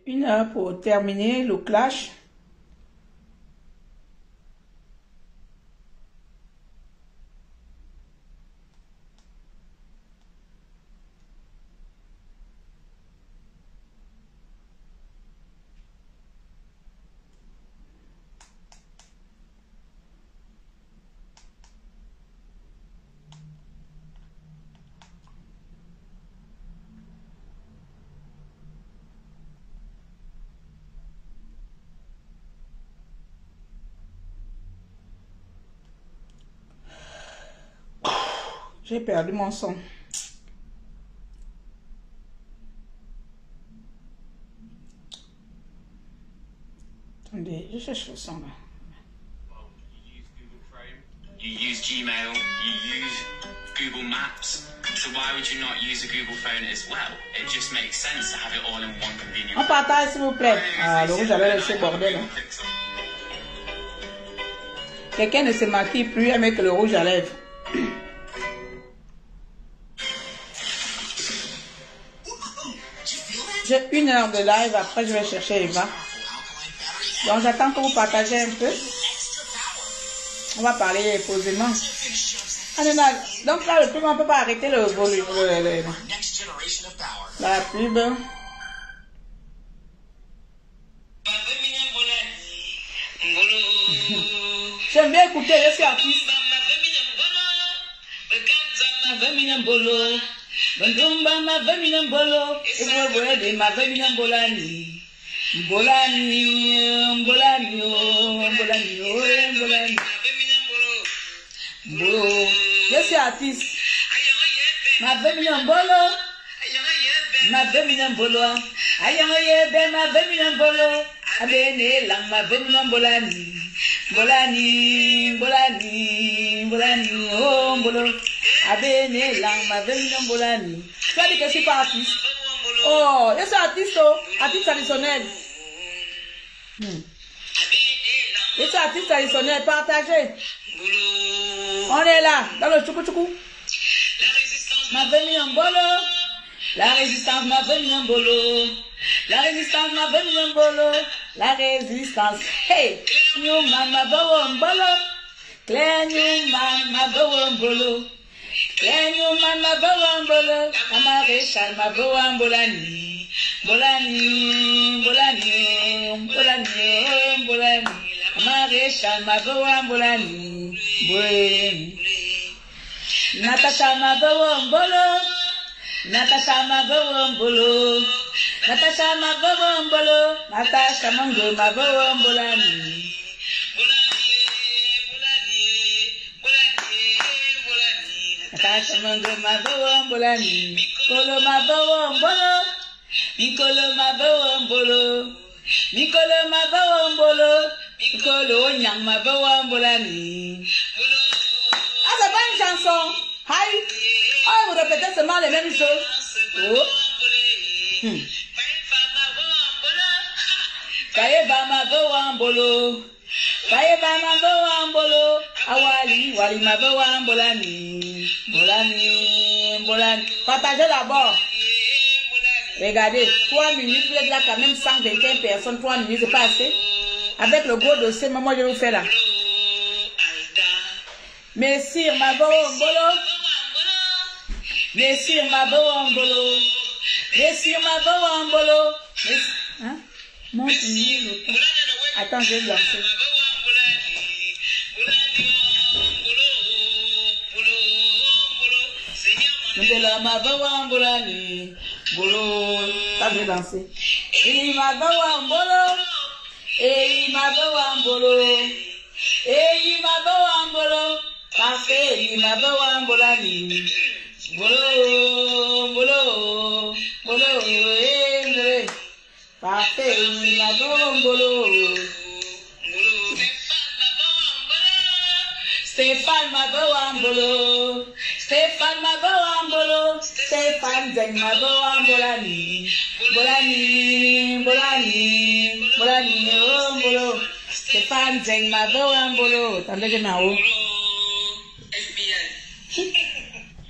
1 heure pour terminer le clash. J'ai perdu mon son. Attendez, je cherche le son là. You use Gmail, you use Google Maps, so why would you not use a Google phone as well? It just makes sense to have it all in one convenient. On partage s'il vous plaît. Ah, le rouge à lèvres, c'est bordel. Quelqu'un ne se maquille plus avec le rouge à lèvres. J'ai 1 heure de live, après je vais chercher Eva. Donc j'attends que vous partagez un peu. On va parler posément. Ah, non, non. Donc là, le pub, on ne peut pas arrêter le volume. La pub. J'aime bien écouter, je suis artiste. Bandumba mavemina mbolo, ebwebwede mavemina mbolani. Mbolani, mbolani, mbolani, mbolani. Mbolo, je suis artiste. Mavemina mbolo, mavemina mbolo. Ayamayebe mavemina mbolo, abene lang mavemina mbolani. Mbolani, mbolani, mbolani, oh mbolo. Abene lang mavemina mbolani. Tu as dit que je suis pas artiste. Oh, je suis artiste, oh, artiste traditionnel. Je suis artiste traditionnel, partagez. On est là, dans le tchoukou-tchoukou. Mavemina mbolo. La résistance mavemina mbolo. La résistance mavemina mbolo. La résistance. Hey, new mama bawo mbolo. Clear new mama bawo mbolo. Lenyo mama bawambolo, amaresha mabawambolani, bolani, bolani, bolani, bolani, amaresha mabawambolani, bolani. Natasha mabawambolo, Natasha mabawambolo, Natasha mabawambolo, Natasha mango mabawambolani. Natasha mango mabawambolani, Mikolo mabawambolo, Mikolo mabawambolo, Mikolo mabawambolo, Mikolo nyang mabawambolani. Ah, c'est pas une chanson. Hi. Oh, vous répétez seulement les mêmes choses. Oh. Kayeba mabawambolo, Kayeba mabawambolo, Awali, wali mabawambolani, bolani, bolani. Partagez d'abord. Regardez, 3 minutes, vous êtes là quand même 125 personnes, 3 minutes, c'est pas assez. Avec le gros dossier, moi je vais vous faire là. Messire mabawambolo, Messire mabawambolo, Messire mabawambolo. Hein? Montre-moi le temps. Attends, je vais lancer. Ndela mabawambolani, bolo, ça je vais danser. Ei mabawambolo, ei mabawambolo, ei mabawambolo, parce que ei mabawambolani, bolo, bolo, bolo, ei, parce que ei mabawambolo. Stéphane mabawambolo, Stéphane mabawambolo, Stéphane zeng mabawambolani, bolani, bolani, bolani, oh mbolo, Stéphane zeng mabawambolo. Attendez que na-haut.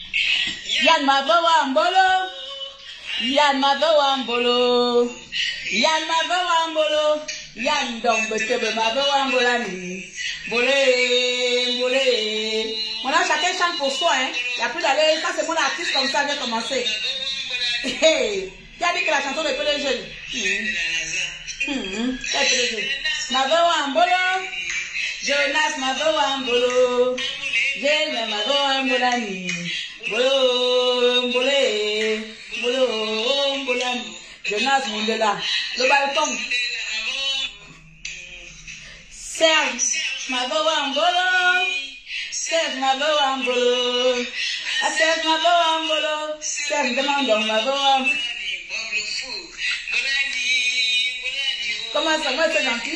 Yann mabawambolo, Yann mabawambolo, Yann Mavawambolo, Yann Dombetebe Mavawambolani. Bolé, bolé. Voilà, chacun chante pour soi, hein. Il n'y a plus d'aller. Ça, c'est mon artiste comme ça, j'ai commencé. Hey, qui a dit que la chanson n'est pas les jeunes? Mavawambolo, Jonas Mavawambolo, Jane Mavawambolani. Bolo, bolé, bolo, bolani. Jonas Mundela, le balcon. Serge Mavawambolo, Serge Mavawambolo, Serge Mavawambolo, Serge demandons Mavawambolo. Comment ça va, c'est gentil?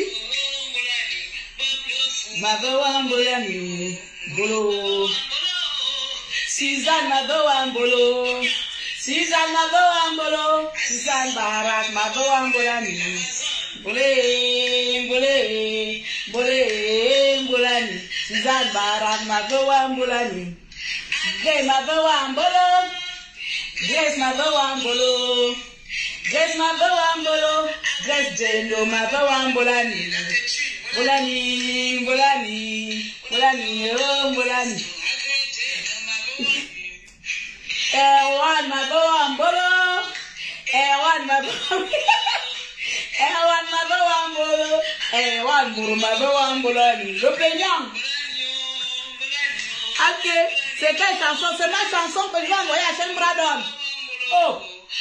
Mavawambolani, bolo. Suzanne Mavawambolo, Suzanne Mavawambolo, Suzanne Barak Mavawambolani. Bolé, bolé, bolé, bolani. Suzanne Barak Mavawambolani. Grace Mavawambolo, Grace Mavawambolo, Grace Mavawambolo, Grace Jendo Mavawambolani. Bolani, bolani, bolani, oh bolani. Ewan Mavawambolo, Ewan Mavawambolo, Ewan Mavawambolo, Ewan Mavawambolani. Le plaignant. Ok, c'est quelle chanson? C'est ma chanson que je vais envoyer à Shane Bradon. Oh.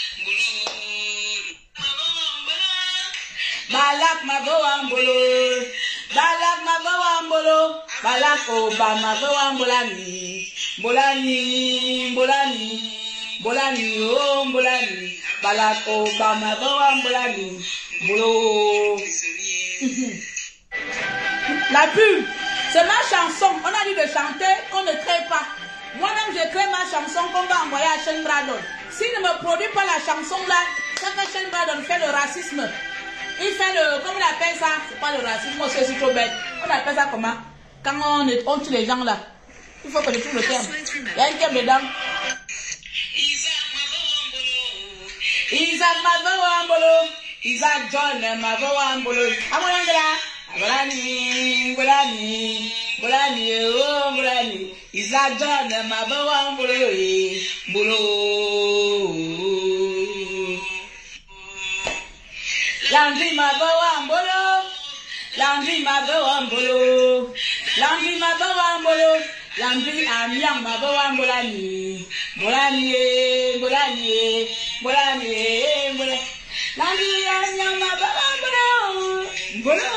Balak Mavawambolo, Balak Mavawambolo, Balak Obama Mavawambolani. Bolani, bolani, bolani, oh bolani, Balak Obama Mavawambolani. Bolo. La pub, c'est ma chanson. On a dit de chanter, on ne crée pas. Moi-même, je crée ma chanson qu'on va envoyer à Shane Bradon. S'il ne me produit pas la chanson là, ça fait Shane Bradon fait le racisme. Il fait le, comment on appelle ça? C'est pas le racisme, c'est trop bête. On appelle ça comment? Quand on tue les gens là. Il faut que je trouve le terme. Il y a une terme dedans. Isaac Mavawambolo, Isaac John Mavawambolo. À mon anglais, bolani, bolani, bolani, oh bolani. Isaac John Mavawambolo, bolo. Landry Mavawambolo, Landry Mavawambolo, Landry Mavawambolo, Landry Amiam Mavawambolani, bolani, bolani, bolani, bolani. Landry Amiam Mavawambolo, bolo.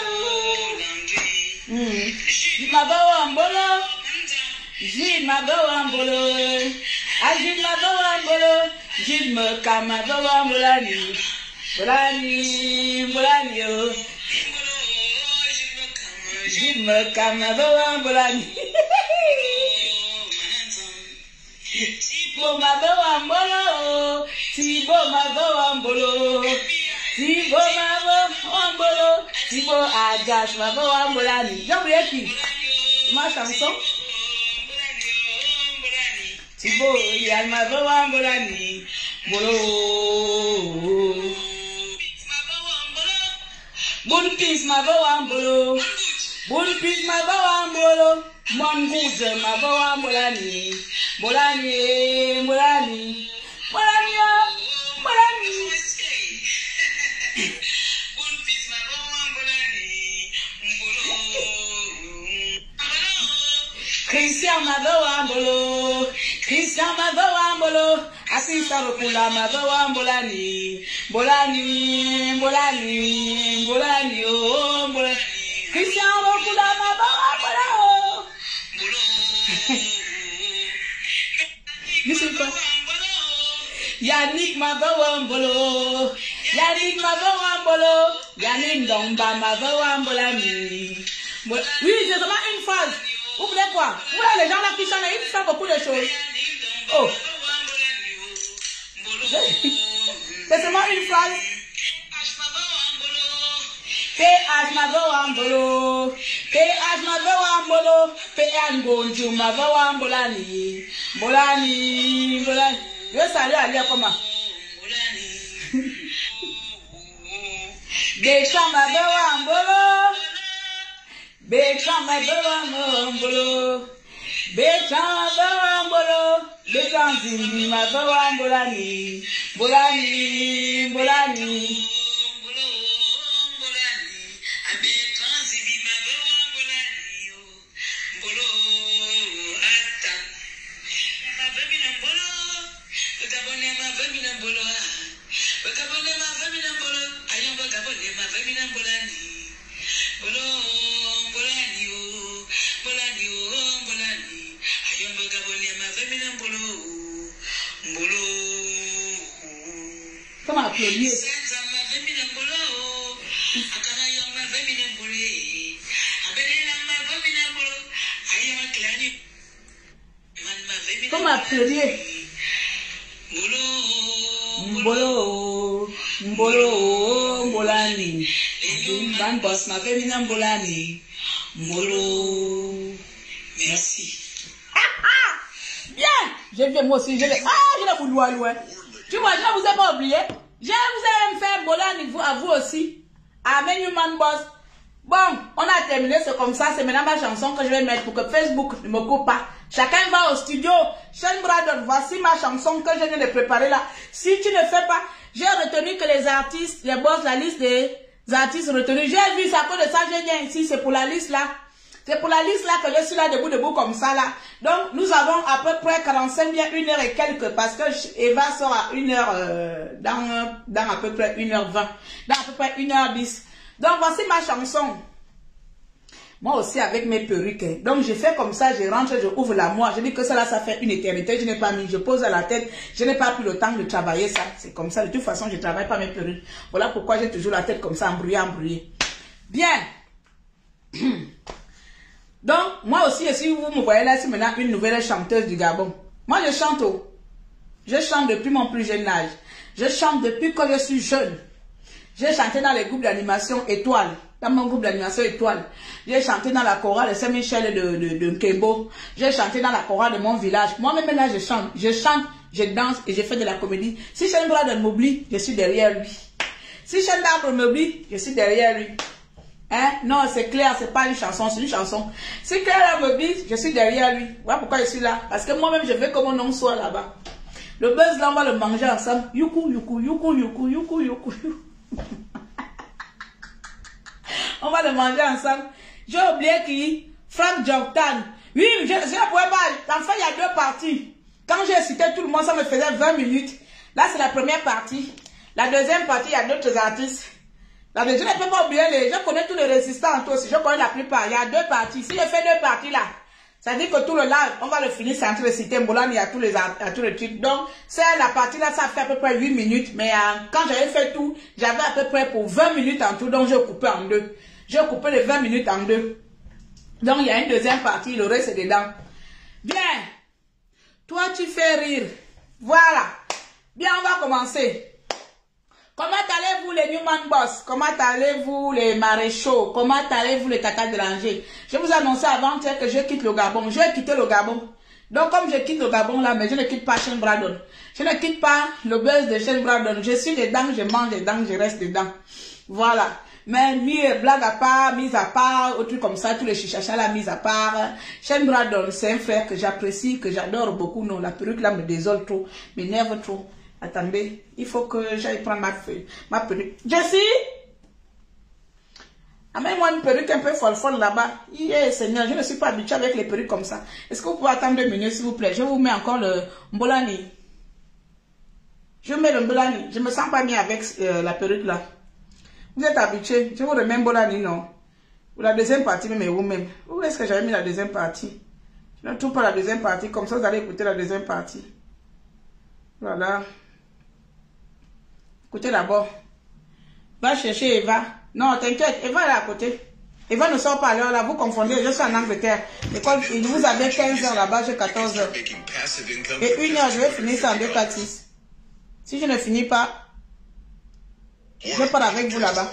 Mavawambolo, Gilles Mavawambolo, Gilles Mavawambolo, Gilles Meka Mavawambolani. Bolani, bolani, oh. Gilles Meka Mavawambolani. Tibo Mavawambolo, Tibo Mavawambolo, Tibo Mavawambolo, Tibo Ajas Mavawambolani. J'ai oublié qui? Ma chanson. Tibo Yal Mavawambolani. Bolo. Bunpis Mavawambolo, Bunpis Mavawambolo, Mongoose Mavawambolani. Bolani, bolani, bolani, bolani. Christian Mavawambolo, Christian Mavawambolo, Asisa Rokula Mavawambolani. Bolani, bolani, bolani, oh, bolani. Christian Rokula Mavawambolo. Listen to Yannick Mavawambolo, Yannick Mavawambolo, Yannick Domba Mavawambolani. Oui, c'est seulement une phrase. Vous voulez quoi? Vous voulez les gens là qui chantent, ils font beaucoup de choses. Oh. C'est seulement une phrase. PH Mavawambolo, PH Mavawambolo, PH Ngonju Mavawambolani. Bolani, bolani. Je salue à comment? Béchamp ma bewa mbolo. Béchamp ma bewa mbolo. Béchamp ma bewa mbolo. Béchamp zimbi ma bewa mbolani. Mbolani, mbolani. Comment applaudir? Comment applaudir? Mbolo, mbolo, mbolani. Van boss, ma féminin mbolani. Mbolo. Merci. Bien! J'ai vu moi aussi, je l'ai. Ah, je l'ai voulu loin. Tu vois, je ne vous ai pas oublié. Je vous ai fait mbolani à vous aussi. Amen, human boss. Bon, on a terminé, c'est comme ça. C'est maintenant ma chanson que je vais mettre pour que Facebook ne me coupe pas. Chacun va au studio. Shane Bradon, voici ma chanson que je viens de préparer là. Si tu ne fais pas, j'ai retenu que les artistes, les boss, la liste des artistes retenus. J'ai vu ça, à cause de ça, je viens ici. C'est pour la liste là. C'est pour la liste là que je suis là debout comme ça là. Donc, nous avons à peu près 45, bien 1 heure et quelques. Parce que Eva sort à 1 heure, dans à peu près 1h20. Dans à peu près 1h10. Donc, voici ma chanson. Moi aussi avec mes perruques. Donc, je fais comme ça, je rentre, je ouvre la moire. Je dis que ça là, ça fait une éternité. Je n'ai pas mis, je pose à la tête. Je n'ai pas pris le temps de travailler ça. C'est comme ça. De toute façon, je ne travaille pas mes perruques. Voilà pourquoi j'ai toujours la tête comme ça, embrouillée. Bien. Donc, moi aussi, si vous me voyez là, c'est maintenant une nouvelle chanteuse du Gabon. Moi, je chante. Je chante depuis mon plus jeune âge. Je chante depuis que je suis jeune. J'ai chanté dans les groupes d'animation Étoile. Dans mon groupe d'animation Étoile. J'ai chanté dans la chorale de Saint-Michel de Nkembo. J'ai chanté dans la chorale de mon village. Moi-même là, je chante. Je chante, je danse et je fais de la comédie. Si Shane Bradon m'oublie, je suis derrière lui. Si Shane Bradon m'oublie, je suis derrière lui. Hein? Non, c'est clair, c'est pas une chanson, c'est une chanson. Si Claire m'oublie, je suis derrière lui. Voilà pourquoi je suis là. Parce que moi-même, je veux que mon nom soit là-bas. Le buzz là, on va le manger ensemble. Youkou, youkou, youkou, youkou, youkou, youkou. On va le manger ensemble. J'ai oublié qui? Frank Jordan. Oui, je ne pouvais pas. Enfin, il y a 2 parties. Quand j'ai cité tout le monde, ça me faisait 20 minutes. Là, c'est la première partie. La deuxième partie, il y a d'autres artistes. La deuxième, je ne peux pas oublier je connais tous les résistants aussi. Je connais la plupart. Il y a 2 parties. Si je fais 2 parties là, ça dit que tout le live, on va le finir sans te citer Mbolani à tous les trucs. Donc, c'est la partie là, ça fait à peu près 8 minutes. Mais quand j'avais fait tout, j'avais à peu près pour 20 minutes en tout. Donc, j'ai coupé en 2. J'ai coupé les 20 minutes en 2. Donc, il y a une deuxième partie. Le reste, c'est dedans. Bien. Toi, tu fais rire. Voilà. Bien, on va commencer. Comment allez-vous les Newman Boss? Comment allez-vous les maréchaux? Comment allez-vous les Tata de Langer? Je vous ai annoncé avant-hier que je quitte le Gabon. Je vais quitter le Gabon. Donc comme je quitte le Gabon là, mais je ne quitte pas Shane Bradon. Je ne quitte pas le buzz de Shane Bradon. Je suis dedans, je mange dedans, je reste dedans. Voilà. Mais blague à part, mise à part, autre truc comme ça, tous les chichachas là, mise à part. Shane Bradon, c'est un frère que j'apprécie, que j'adore beaucoup. Non, la perruque là me désole trop, m'énerve trop. Attendez, il faut que j'aille prendre ma perruque. Jessie, amène-moi une perruque un peu folle là-bas. Seigneur, je ne suis pas habituée avec les perruques comme ça. Est-ce que vous pouvez attendre 2 minutes, s'il vous plaît? Je vous mets encore le Mbolani. Je mets le Mbolani. Je ne me sens pas bien avec la perruque là. Vous êtes habitués. Je vous remets Mbolani, non? Ou la deuxième partie, mais vous-même. Où est-ce que j'avais mis la deuxième partie? Je ne trouve pas la deuxième partie. Comme ça, vous allez écouter la deuxième partie. Voilà. Écoutez d'abord. Va chercher Eva. Non, t'inquiète, Eva est à côté. Eva ne sort pas à l'heure là, vous confondez, je suis en Angleterre. L'école, vous avez 15 heures là-bas, j'ai 14 heures. Et 1 heure, je vais finir ça en 2-4-6. Si je ne finis pas, je pars avec vous là-bas.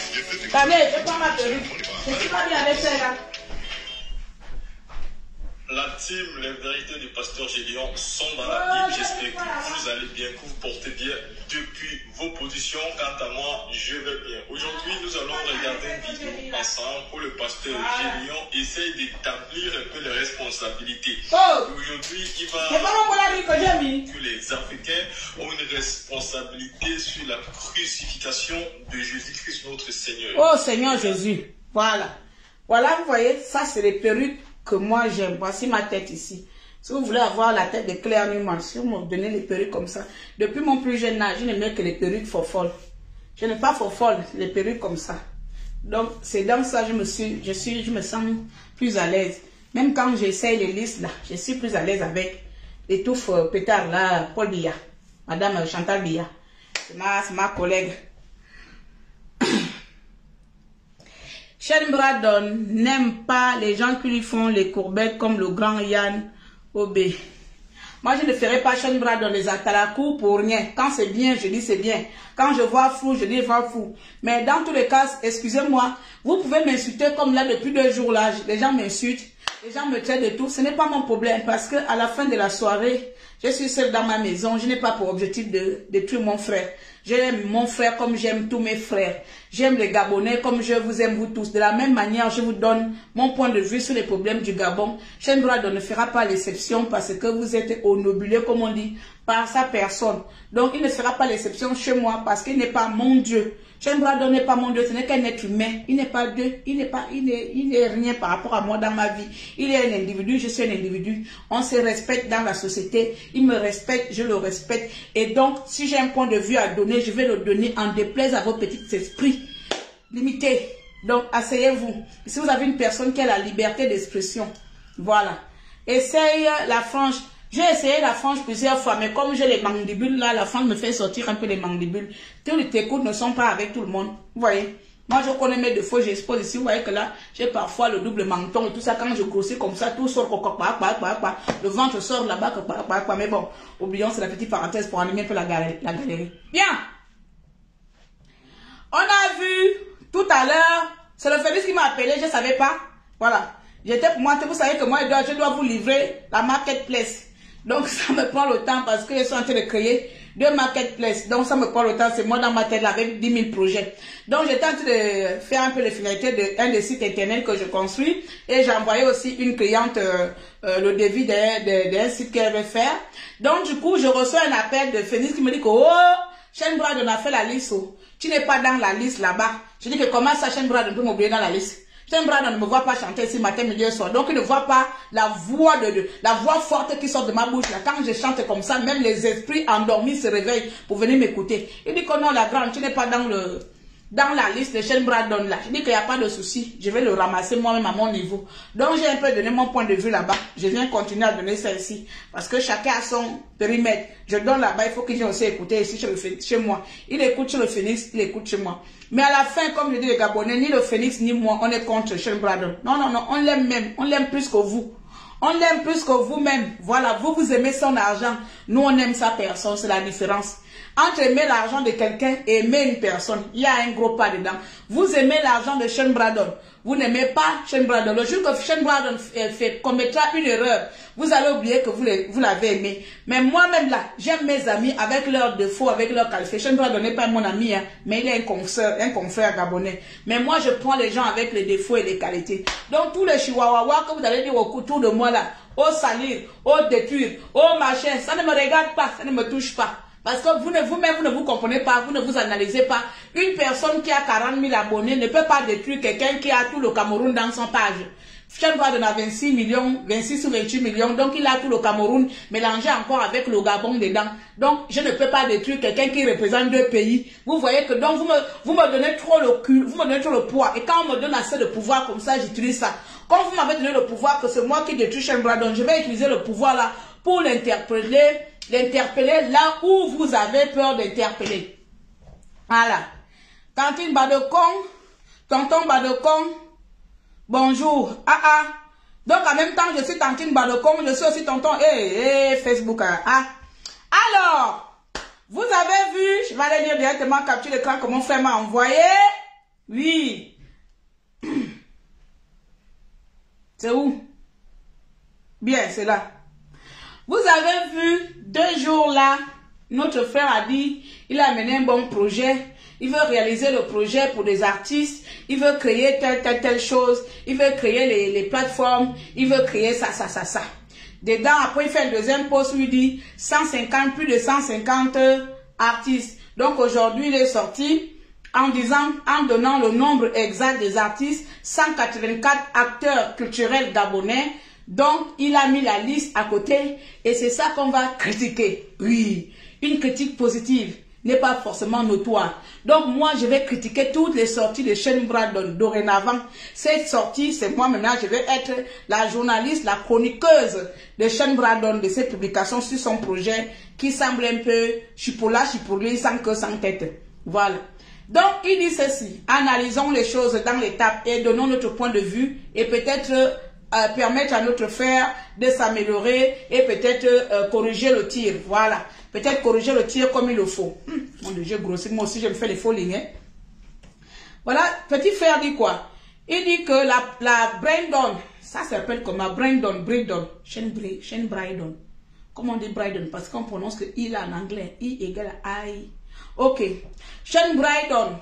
Allez, je prends ma perruque. Je ne suis pas bien avec ça là. la team, les vérités du pasteur Gédéon sont dans la Bible. J'espère que vous allez bien, que vous portez bien depuis vos positions. Quant à moi, je vais bien. Aujourd'hui, nous allons regarder une vidéo ensemble où le pasteur Gédéon essaye d'établir un peu les responsabilités. Aujourd'hui, il va que les Africains ont une responsabilité sur la crucifixion de Jésus-Christ, notre Seigneur. Oh Seigneur Jésus, voilà. Voilà, vous voyez, ça c'est les perruques que moi j'aime. Voici ma tête ici. Si vous voulez avoir la tête de Claire Newman, si vous me donnez les perruques comme ça, depuis mon plus jeune âge, je n'aimais que les perruques folles. Je n'ai pas folle, les perruques comme ça. Donc c'est dans ça que je me sens plus à l'aise. Même quand j'essaye les listes là, je suis plus à l'aise avec les touffes pétards là, Paul Biya, Madame Chantal Biya. C'est ma collègue. Shane Bradon n'aime pas les gens qui lui font les courbettes comme le grand Yann Obé. Moi, je ne ferai pas Shane Bradon les atalakou pour rien. Quand c'est bien, je dis c'est bien. Quand je vois flou, je dis vois flou. Mais dans tous les cas, excusez-moi, vous pouvez m'insulter comme là depuis 2 jours là. Les gens m'insultent, les gens me traitent de tout. Ce n'est pas mon problème parce que à la fin de la soirée, je suis seule dans ma maison. Je n'ai pas pour objectif de tuer mon frère. J'aime mon frère comme j'aime tous mes frères. J'aime les Gabonais comme je vous aime vous tous. De la même manière, je vous donne mon point de vue sur les problèmes du Gabon. Shane Bradon ne fera pas l'exception parce que vous êtes obnubilé, comme on dit, par sa personne. Donc, il ne fera pas l'exception chez moi parce qu'il n'est pas mon Dieu. Shane Bradon n'est pas mon Dieu, ce n'est qu'un être humain. Il n'est pas Dieu, il n'est rien par rapport à moi dans ma vie. Il est un individu, je suis un individu. On se respecte dans la société. Il me respecte, je le respecte. Et donc, si j'ai un point de vue à donner, je vais le donner en déplaise à vos petits esprits limités. Donc, asseyez-vous. Si vous avez une personne qui a la liberté d'expression, voilà. Essaye la frange. J'ai essayé la frange plusieurs fois, mais comme j'ai les mandibules là, la frange me fait sortir un peu les mandibules. Tous les écoutes ne sont pas avec tout le monde. Vous voyez? Moi, je connais mes défauts, j'expose ici. Vous voyez que là, j'ai parfois le double menton et tout ça. Quand je grossis comme ça, tout sort, le ventre sort là-bas, mais bon, oublions, c'est la petite parenthèse pour animer un peu la galerie. Bien! On a vu tout à l'heure, c'est le Félix qui m'a appelé, je ne savais pas. Voilà. J'étais pour moi, vous savez que moi, je dois vous livrer la marketplace. Donc, ça me prend le temps parce que je suis en train de créer 2 marketplaces. Donc, ça me prend le temps. C'est moi dans ma tête là, avec 10 000 projets. Donc, j'étais en train de faire un peu les finalités d'un des sites internet que je construis. Et j'ai envoyé aussi une cliente le devis d'un site qu'elle veut faire. Donc, du coup, je reçois un appel de Phoenix qui me dit que, oh, Shane Bradon a fait la liste. Oh. Tu n'es pas dans la liste là-bas. Je dis que comment ça, Shane Bradon peut m'oublier dans la liste? Shane Bradon ne me voit pas chanter ici matin, midi et soir. Donc, il ne voit pas la voix forte qui sort de ma bouche. Là. Quand je chante comme ça, même les esprits endormis se réveillent pour venir m'écouter. Il dit que non, la grande, tu n'es pas dans la liste de Shane Bradon là. Je dis qu'il n'y a pas de souci. Je vais le ramasser moi-même à mon niveau. Donc, j'ai un peu donné mon point de vue là-bas. Je viens continuer à donner ça ici. Parce que chacun a son périmètre. Je donne là-bas, il faut que j'ai aussi écouté ici chez moi. Il écoute chez le Phoenix, il écoute chez moi. Mais à la fin, comme je dis les Gabonais, ni le Phoenix ni moi, on est contre Shane Bradon. Non, non, non, on l'aime même. On l'aime plus que vous. On l'aime plus que vous-même. Voilà, vous aimez son argent. Nous, on aime sa personne. C'est la différence. Entre aimer l'argent de quelqu'un et aimer une personne, il y a un gros pas dedans. Vous aimez l'argent de Shane Bradon. Vous n'aimez pas Shane Bradon. Le jour que Shane Bradon commettra une erreur, vous allez oublier que vous l'avez aimé. Mais moi-même là, j'aime mes amis avec leurs défauts, avec leurs qualités. Shane Bradon n'est pas mon ami, hein, mais il est un confrère gabonais. Mais moi, je prends les gens avec les défauts et les qualités. Donc, tous les chihuahuas que vous allez dire autour de moi là, oh salir, oh détruire, oh machin, ça ne me regarde pas, ça ne me touche pas. Parce que vous-même, vous ne vous comprenez pas, vous ne vous analysez pas. Une personne qui a 40 000 abonnés ne peut pas détruire quelqu'un qui a tout le Cameroun dans son page. Shane Bradon a 26 millions, 26 ou 28 millions, donc il a tout le Cameroun mélangé encore avec le Gabon dedans. Donc, je ne peux pas détruire quelqu'un qui représente 2 pays. Vous voyez que donc vous me donnez trop le cul, vous me donnez trop le poids. Et quand on me donne assez de pouvoir comme ça, j'utilise ça. Quand vous m'avez donné le pouvoir que c'est moi qui détruis Shane Bradon, je vais utiliser le pouvoir là pour l'interpeller là où vous avez peur d'interpeller. Voilà. Tantine Badocon, tonton Badocon, bonjour. Donc en même temps, je suis Tantine Badocon, je suis aussi tonton. Facebook. Alors, vous avez vu, je vais aller lire directement capture l'écran que mon frère m'a envoyé. Oui. C'est où? Bien, c'est là. Vous avez vu, 2 jours là, notre frère a dit, il a mené un bon projet. Il veut réaliser le projet pour des artistes. Il veut créer telle chose. Il veut créer les plateformes. Il veut créer ça. Dedans, après, il fait le deuxième post où il dit 150, plus de 150 artistes. Donc aujourd'hui, il est sorti en donnant le nombre exact des artistes, 184 acteurs culturels gabonais. Donc, il a mis la liste à côté et c'est ça qu'on va critiquer. Oui, une critique positive n'est pas forcément notoire. Donc, moi, je vais critiquer toutes les sorties de Shane Bradon. Dorénavant, cette sortie, c'est moi maintenant, je vais être la journaliste, la chroniqueuse de Shane Bradon, de ses publications sur son projet qui semble un peu chipouli, sans queue, sans tête. Voilà. Donc, il dit ceci. Analysons les choses dans l'étape et donnons notre point de vue et peut-être permettre à notre frère de s'améliorer et peut-être corriger le tir. Voilà. Peut-être corriger le tir comme il le faut. Mon Dieu, j'ai grossi. Moi aussi, je me fais les faux lignes. Hein? Voilà. Petit frère dit quoi? Il dit que la Brandon, ça s'appelle comment? Brandon. Shane Brandon. Comment on dit Brandon? Parce qu'on prononce le I là en anglais. I égale I. Ok. Shane Brandon.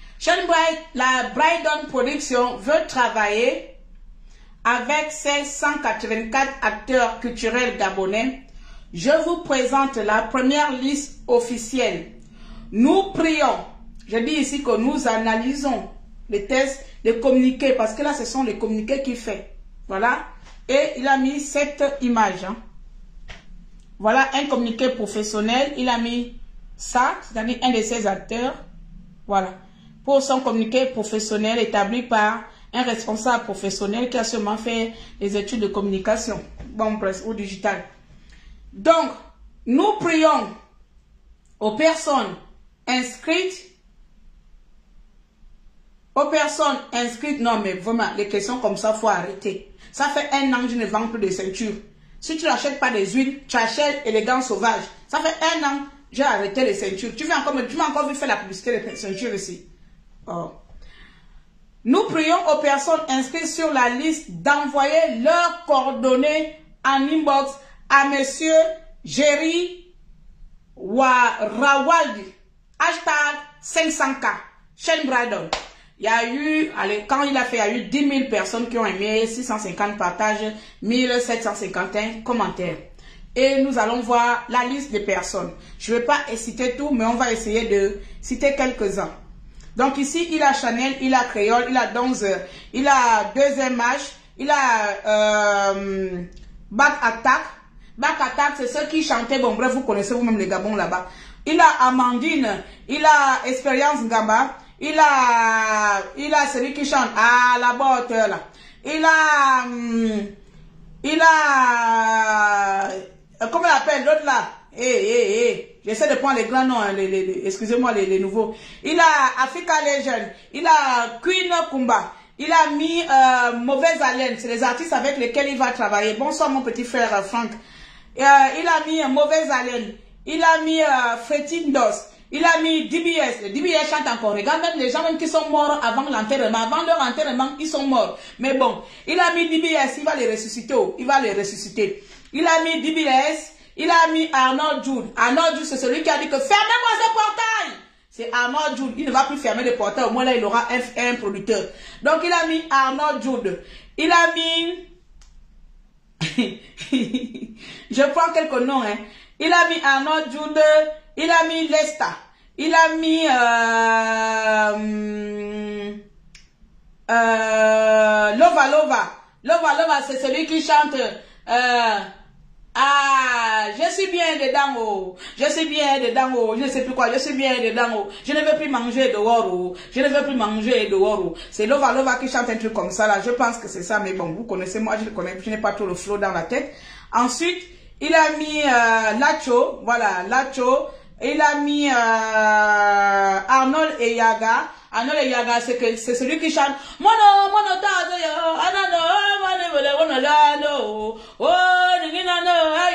La Brandon Production veut travailler avec ses 184 acteurs culturels gabonais. Je vous présente la première liste officielle. Nous prions. Je dis ici que nous analysons les tests, les communiqués, parce que là, ce sont les communiqués qu'il fait. Voilà. Et il a mis cette image. Hein. Voilà un communiqué professionnel. Il a mis ça, c'est-à-dire un de ses acteurs. Voilà. Pour son communiqué professionnel établi par un responsable professionnel qui a seulement fait des études de communication, bon, presse ou digital. Donc, nous prions aux personnes inscrites. Non, mais vraiment, les questions comme ça, il faut arrêter. Ça fait 1 an que je ne vends plus de ceinture. Si tu n'achètes pas des huiles, tu achètes élégant sauvage. Ça fait 1 an, j'ai arrêté les ceintures. Tu m'as encore vu faire la publicité des ceintures ici. Oh. Nous prions aux personnes inscrites sur la liste d'envoyer leurs coordonnées en inbox à monsieur Jerry Rawaldi. Hashtag 500K. Shane Bradon. Il y a eu, quand il a fait, il y a eu 10 000 personnes qui ont aimé, 650 partages, 1751 commentaires. Et nous allons voir la liste des personnes. Je ne vais pas citer tout, mais on va essayer de citer quelques-uns. Donc ici, il a Chanel, il a Créole, il a Donzer, il a 2MH, il a Back Attack. Back Attack, c'est ceux qui chantaient, bon bref, vous connaissez vous-même les Gabons là-bas. Il a Amandine, il a Expérience Gamba, il a celui qui chante, la botte là. Il a, comment il appelle l'autre là? J'essaie de prendre les grands noms, excusez-moi les nouveaux. Il a Africa Legend, il a Queen Kumba, il a mis Mauvaise Haleine, c'est les artistes avec lesquels il va travailler. Bonsoir mon petit frère Franck. Il a mis Mauvaise Haleine, il a mis Frétine Dos, il a mis DBS. Le DBS chante encore. Regarde même les gens même qui sont morts avant l'enterrement. Avant leur enterrement, ils sont morts. Mais bon, il a mis DBS, il va les ressusciter. Il va les ressusciter. Il a mis DBS. Il a mis Arnold Jude. Arnold Jude, c'est celui qui a dit que fermez-moi ce portail. C'est Arnold Jude. Il ne va plus fermer le portail. Au moins là, il aura un producteur. Donc, il a mis Arnold Jude. Il a mis... Je prends quelques noms. Hein. Il a mis Arnold Jude. Il a mis Lesta. Il a mis... Lova Lova. Lova Lova, c'est celui qui chante... je suis bien dedans, oh. Je suis bien dedans, oh. Je ne sais plus quoi, je suis bien dedans, oh. Je ne veux plus manger dehors, oh. Je ne veux plus manger dehors, oh. C'est Lova Lova qui chante un truc comme ça, là. Je pense que c'est ça, mais bon, vous connaissez, moi, je le connais, je n'ai pas trop le flow dans la tête. Ensuite, il a mis, Lacho, voilà, Lacho. Il a mis, Arnold et Yaga. Arnold et Yaga, c'est celui qui chante, voilà.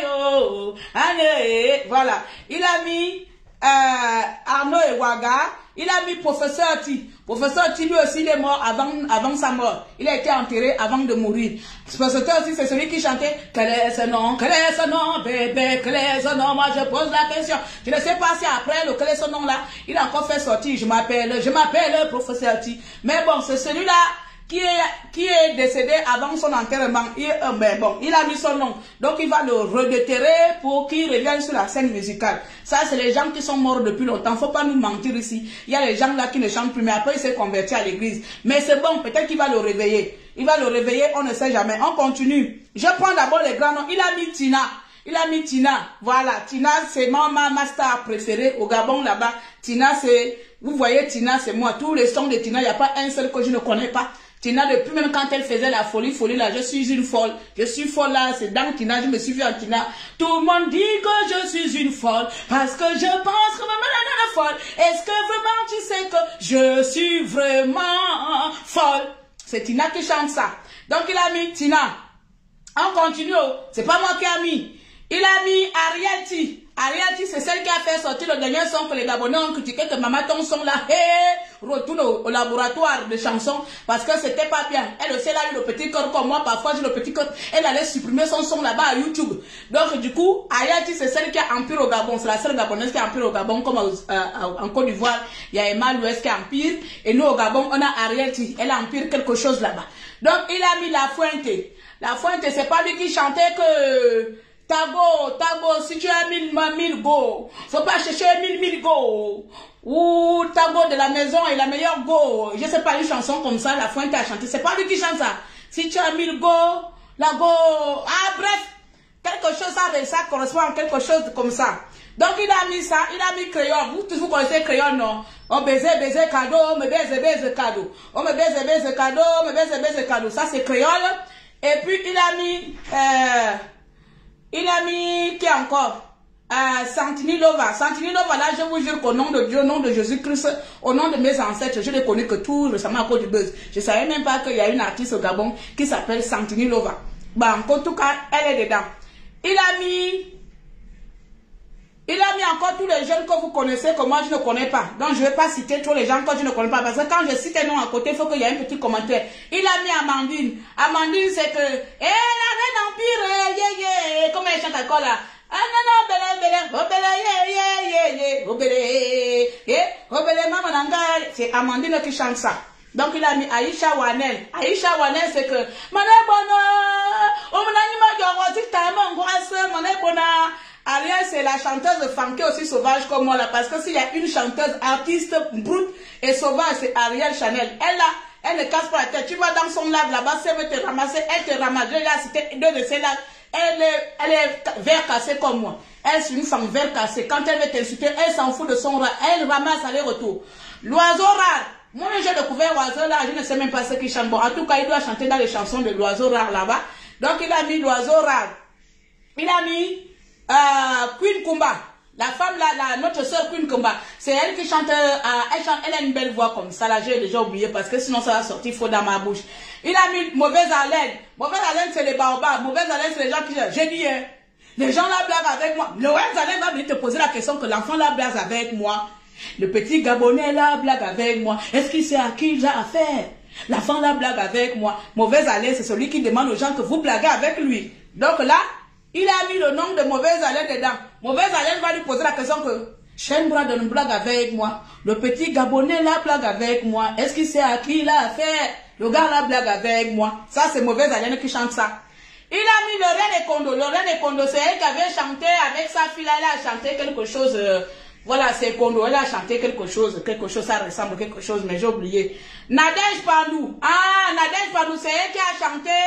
Il a mis Arnaud et Waga. il a mis Professeur T. Professeur T, lui aussi, il est mort avant sa mort. Il a été enterré avant de mourir. Professeur T, c'est celui qui chantait « Quel est ce nom? Quel est ce nom, bébé? Quel est ce nom? » Moi, je pose la question. Je ne sais pas si après le « Quel est ce nom-là », il a encore fait sortir « Je m'appelle Professeur T. » Mais bon, c'est celui-là qui est décédé avant son enterrement. Mais bon, il a mis son nom. Donc, il va le redéterrer pour qu'il revienne sur la scène musicale. Ça, c'est les gens qui sont morts depuis longtemps. Faut pas nous mentir ici. Il y a les gens là qui ne chantent plus, mais après, il s'est converti à l'église. Mais c'est bon, peut-être qu'il va le réveiller. Il va le réveiller, on ne sait jamais. On continue. Je prends d'abord les grands noms. Il a mis Tina. Il a mis Tina. Voilà. Tina, c'est ma star préférée au Gabon là-bas. Tina, c'est... Vous voyez, Tina, c'est moi. Tous les sons de Tina, il n'y a pas un seul que je ne connais pas. Tina, depuis même quand elle faisait la folie là, je suis une folle. Je suis folle là, c'est dans Tina, je me suis vue en Tina. Tout le monde dit que je suis une folle, parce que je pense que maman est folle. Est-ce que vraiment tu sais que je suis vraiment folle? C'est Tina qui chante ça. Donc il a mis Tina. On continue, c'est pas moi qui a mis. Il a mis Ariel. Ariel, c'est celle qui a fait sortir le dernier son que les Gabonais ont critiqué, que maman ton son là, retourne au laboratoire de chansons, parce que c'était pas bien. Elle aussi, elle a eu le petit cœur comme moi, parfois j'ai le petit cœur, elle allait supprimer son son là-bas à YouTube. Donc du coup, Ariel, c'est celle qui a empire au Gabon, c'est la seule Gabonaise qui a empire au Gabon, comme en Côte d'Ivoire, il y a Emma l'Ouest qui a empire, et nous au Gabon, on a Ariel, elle a empire quelque chose là-bas. Donc il a mis La Fuente. La Fuente, c'est pas lui qui chantait que... Tago, si tu as 1000 go, faut pas chercher 1000 go. Ou Tago de la maison est la meilleure go. Je sais pas une chanson comme ça, La Fuente a chanté. C'est pas lui qui chante ça. Si tu as 1000 go, la go. Ah bref, quelque chose ça correspond à quelque chose comme ça. Donc il a mis ça, il a mis crayon. Vous tous vous connaissez crayon, non? On baiser cadeau, me baise cadeau. On me baise cadeau, me baise cadeau. Ça c'est crayon. Et puis il a mis qui encore? Santinilova. Santinilova, là, je vous jure qu'au nom de Dieu, au nom de Jésus-Christ, au nom de mes ancêtres, je ne connais que tout récemment à cause du buzz. Je ne savais même pas qu'il y a une artiste au Gabon qui s'appelle Santinilova. Bon, en tout cas, elle est dedans. Il a mis encore tous les jeunes que vous connaissez, que moi je ne connais pas. Donc je ne vais pas citer tous les gens que je ne connais pas. Parce que quand je cite un nom à côté, il faut qu'il y ait un petit commentaire. Il a mis Amandine. Amandine, c'est que... la reine empire, comment elle chante encore là? Ah non, belle, maman, c'est Amandine qui chante ça. Donc il a mis Aïcha Wanel. Aïcha Wanel, c'est que... Ariel, c'est la chanteuse funky aussi sauvage comme moi là, parce que s'il y a une chanteuse artiste brute et sauvage, c'est Ariel Chanel. Elle ne casse pas la tête. Tu vas dans son lave là-bas, si elle veut te ramasser, elle te ramasse. Je l'ai cité deux de ces laves. Elle est vert cassé comme moi. Elle, c'est une femme vert cassé. Quand elle veut t'insulter, elle s'en fout de son rat. Elle ramasse aller-retour. L'oiseau rare. Moi, j'ai découvert l'oiseau là, je ne sais même pas ce qu'il chante. Bon, en tout cas, il doit chanter dans les chansons de l'oiseau rare là-bas. Donc, il a mis l'oiseau rare. Il a mis Queen Kumba, la femme là, notre soeur Queen Kumba, c'est elle qui chante, elle a une belle voix comme ça, là j'ai déjà oublié parce que sinon ça va sortir faux dans ma bouche. Il a mis Mauvaise Haleine. Mauvaise Haleine c'est les baobabs, Mauvaise Haleine c'est les gens qui, j'ai dit, les gens là blaguent avec moi. Mauvaise Haleine va venir te poser la question que l'enfant là blague avec moi. Le petit Gabonais là blague avec moi. Est-ce qu'il sait à qui il a affaire? L'enfant là blague avec moi. Mauvaise Haleine c'est celui qui demande aux gens que vous blaguez avec lui. Donc là, il a mis le nom de Mauvaise Haleine dedans. Mauvaise Haleine va lui poser la question que Shenbra donne blague avec moi. Le petit Gabonais là blague avec moi. Est-ce qu'il sait à qui il a affaire? Le gars là blague avec moi. Ça c'est Mauvaise Haleine qui chante ça. Il a mis Lorraine Ekondo. Lorraine Ekondo, c'est elle qui avait chanté avec sa fille là. Elle a chanté quelque chose. Voilà, c'est Ekondo. Elle a chanté quelque chose. Ça ressemble à quelque chose, mais j'ai oublié. Nadège Pandou. Ah, Nadège Pandou, c'est elle qui a chanté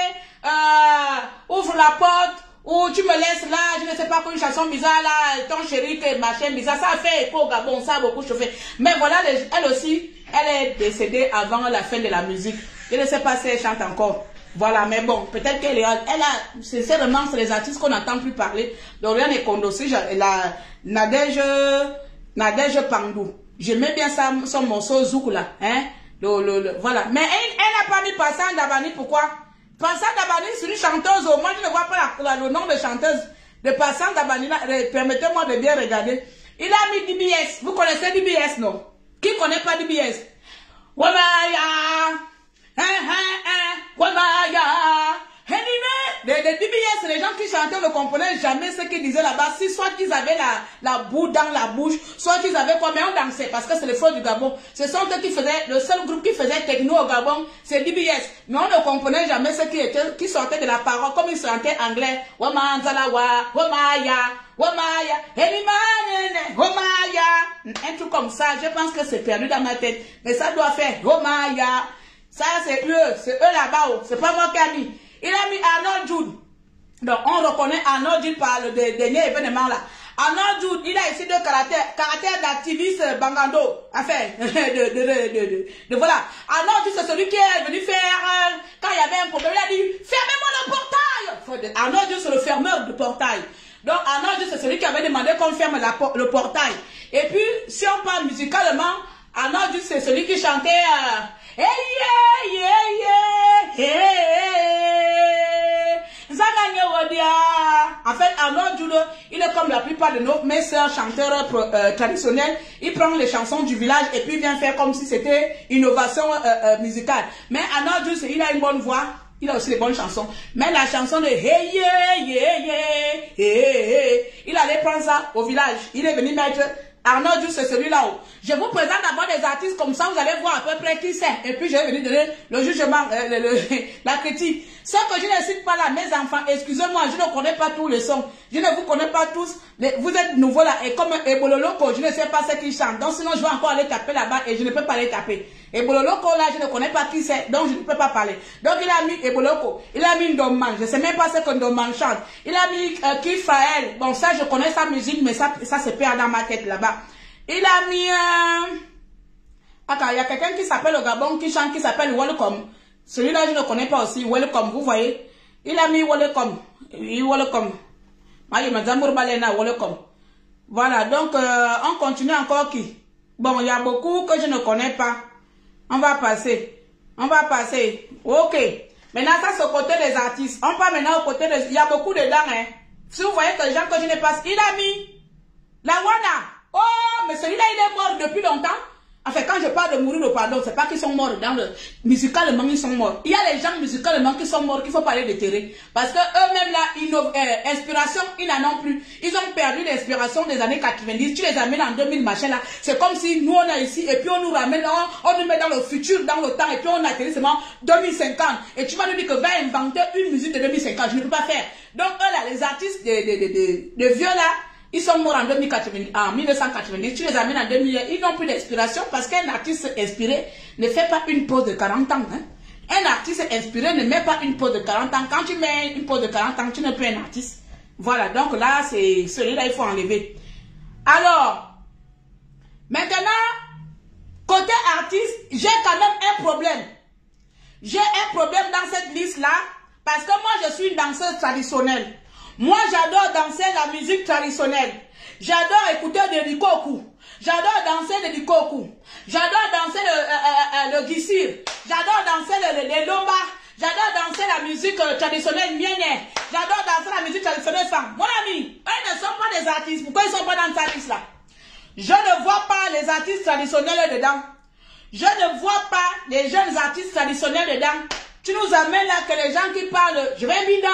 Ouvre la porte. Ou tu me laisses là, je ne sais pas quoi, une chanson bizarre là, ton chéri, que machin bizarre, ça a fait écho au Gabon, ça a beaucoup chauffé. Mais voilà, elle aussi, elle est décédée avant la fin de la musique. Je ne sais pas si elle chante encore. Voilà, mais bon, peut-être qu'elle a, c'est vraiment les artistes qu'on n'entend plus parler. Dorian Ekondo aussi, Nadège Pandou. J'aimais bien ça, son morceau Zouk là, hein. Voilà. Mais elle n'a pas mis Passant Dabani, pourquoi? Passant Dabani, c'est une chanteuse. Moi, je ne vois pas le nom de chanteuse de Passant Dabani. Permettez-moi de bien regarder. Il a mis DBS. Vous connaissez DBS, non? Qui connaît pas DBS? Wamaya, Wamaya. Les DBS, les gens qui chantaient ne comprenaient jamais ce qu'ils disaient là-bas. Si soit qu'ils avaient la boue dans la bouche, soit qu'ils avaient quoi, mais on dansait parce que c'est le flot du Gabon. Ce sont eux qui faisaient, le seul groupe qui faisait techno au Gabon, c'est DBS. Mais on ne comprenait jamais ce qui sortait de la parole, comme ils chantaient anglais. Wamanzalawa, Wamaya, Wamaya, Elimane, Wamaya. Un truc comme ça, je pense que c'est perdu dans ma tête. Mais ça doit faire Wamaya. Ça c'est eux là-bas, c'est pas moi qui a mis. Il a mis Arnold Jude. Donc, on reconnaît Arnold Jude par le dernier événement là. Arnold Jude, il a ici deux caractères d'activiste Bangando. Enfin, voilà. Arnold Jude, c'est celui qui est venu faire, quand il y avait un problème, il a dit, fermez-moi le portail. Arnold Jude, c'est le fermeur du portail. Donc, Arnold Jude, c'est celui qui avait demandé qu'on ferme le portail. Et puis, si on parle musicalement, Arnold Jude, c'est celui qui chantait, hey, yeah, yeah, yeah, hey. En fait, Arnold Jude, il est comme la plupart de nos messeurs chanteurs traditionnels. Il prend les chansons du village et puis vient faire comme si c'était innovation musicale. Mais Arnold Jude, il a une bonne voix. Il a aussi des bonnes chansons. Mais la chanson de hey, yeah, yeah, yeah, hey, hey, il allait prendre ça au village. Il est venu mettre Arnold Jude, c'est celui-là. Je vous présente d'abord des artistes comme ça, vous allez voir à peu près qui c'est. Et puis je vais venir donner le jugement, la critique. Ce que je ne cite pas là, mes enfants, excusez-moi, je ne connais pas tous les sons. Je ne vous connais pas tous. Vous êtes nouveaux là. Et comme Ebololoko, je ne sais pas ce qu'ils chantent. Donc sinon, je vais encore aller taper là-bas et je ne peux pas les taper. Ebololoko là, je ne connais pas qui c'est. Donc je ne peux pas parler. Donc il a mis Ebololoko. Il a mis Ndoman. Je ne sais même pas ce que Ndoman chante. Il a mis Kifael. Bon, ça, je connais sa musique, mais ça se perd dans ma tête là-bas. Il a mis... Attends, il y a quelqu'un qui s'appelle au Gabon, qui chante, qui s'appelle Welcome. Celui-là, je ne connais pas aussi. Welcome, vous voyez. Il a mis Welcome. Welcome. Welcome. Voilà, donc, on continue encore qui? Bon, il y a beaucoup que je ne connais pas. On va passer. Ok. Maintenant, ça, c'est au côté des artistes. On part maintenant au côté des... Il y a beaucoup dedans, hein. Si vous voyez que les gens que je n'ai pas... Il a mis la Wana. Oh, mais celui-là, il est mort depuis longtemps. Enfin, quand je parle de mourir au pardon, c'est pas qu'ils sont morts dans le... Musicalement, ils sont morts. Il y a les gens musicalement qui sont morts, qu'il faut parler de terrain. Parce que eux-mêmes, là, inspiration, ils n'en ont plus. Ils ont perdu l'inspiration des années 90. Tu les amènes en 2000, machin, là. C'est comme si nous, on est ici, et puis on nous ramène, on nous met dans le futur, dans le temps, et puis on atterrit seulement 2050. Et tu vas nous dire que va inventer une musique de 2050. Je ne peux pas faire. Donc, eux, là, les artistes de vieux, là, ils sont morts en 1990, tu les amènes en 2000, ils n'ont plus d'inspiration parce qu'un artiste inspiré ne fait pas une pause de 40 ans. Hein? Un artiste inspiré ne met pas une pause de 40 ans. Quand tu mets une pause de 40 ans, tu n'es plus un artiste. Voilà, donc là, c'est celui-là, il faut enlever. Alors, maintenant, côté artiste, j'ai quand même un problème. J'ai un problème dans cette liste-là parce que moi, je suis une danseuse traditionnelle. Moi, j'adore danser la musique traditionnelle. J'adore écouter de l'ikoku. J'adore danser de l'ikoku. J'adore danser le gissir. J'adore danser le lomba. J'adore danser la musique traditionnelle mienne. J'adore danser la musique traditionnelle femme. Mon ami, eux ne sont pas des artistes. Pourquoi ils ne sont pas dans ta liste là? Je ne vois pas les artistes traditionnels dedans. Je ne vois pas les jeunes artistes traditionnels dedans. Tu nous amènes là que les gens qui parlent, je vais binda,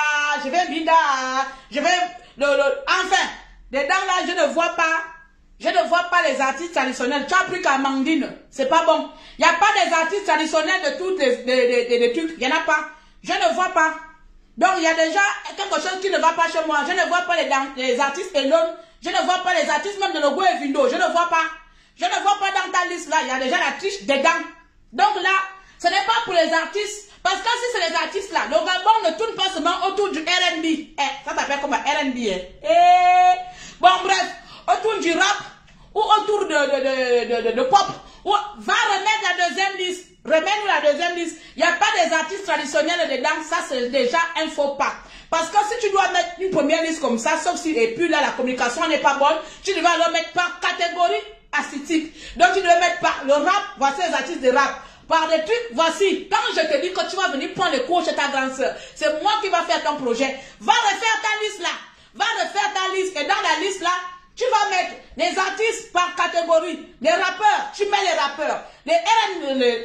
enfin, dedans là, je ne vois pas les artistes traditionnels. Tu as pris qu'à Mandine, c'est pas bon. Il n'y a pas des artistes traditionnels de toutes les trucs, il n'y en a pas. Je ne vois pas. Donc il y a déjà quelque chose qui ne va pas chez moi. Je ne vois pas les artistes Elon, je ne vois pas les artistes même de Logo et Vindo, je ne vois pas. Je ne vois pas dans ta liste là, il y a déjà la triche dedans. Donc là, ce n'est pas pour les artistes. Parce que si c'est les artistes là, le Gabon ne tourne pas seulement autour du R&B. Ça s'appelle comme un R&B. Bon bref, autour du rap ou autour de pop. Ou, va remettre la deuxième liste. Remets-nous la deuxième liste. Il n'y a pas des artistes traditionnels dedans. Ça c'est déjà un faux pas. Parce que si tu dois mettre une première liste comme ça, sauf si, et puis là la communication n'est pas bonne, tu dois le mettre par catégorie esthétique. Donc tu dois mettre par le rap, voici les artistes de rap. Par des trucs, voici, quand je te dis que tu vas venir prendre les cours chez ta grande soeur, c'est moi qui va faire ton projet. Va refaire ta liste là. Va refaire ta liste. Et dans la liste là, tu vas mettre les artistes par catégorie. catégorie. Les rappeurs, tu mets les rappeurs. Les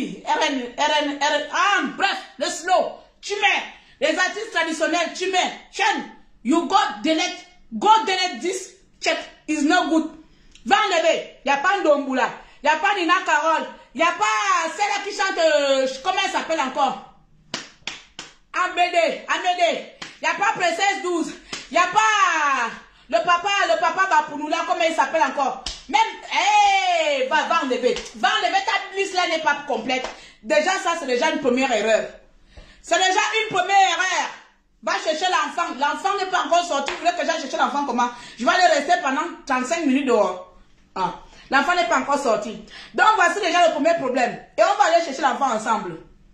bref, le slow, tu mets. Les artistes traditionnels, tu mets. Chen, you go delete this. Check, is not good. Va enlever. Il n'y a pas Ndomboula. Il n'y a pas Nina Carole. Il n'y a pas celle qui chante, comment elle s'appelle encore? Amédée. Il n'y a pas Princesse 12. Il n'y a pas le papa Bapounoula, comment il s'appelle encore? Même, va enlever. Va enlever, ta liste là n'est pas complète. Déjà, ça, c'est déjà une première erreur. C'est déjà une première erreur. Va chercher l'enfant. L'enfant n'est pas encore sorti. Vous voulez que j'aille chercher l'enfant comment? Je vais aller rester pendant 35 minutes dehors. Ah. L'enfant n'est pas encore sorti. Donc, voici déjà le premier problème. Et on va aller chercher l'enfant ensemble.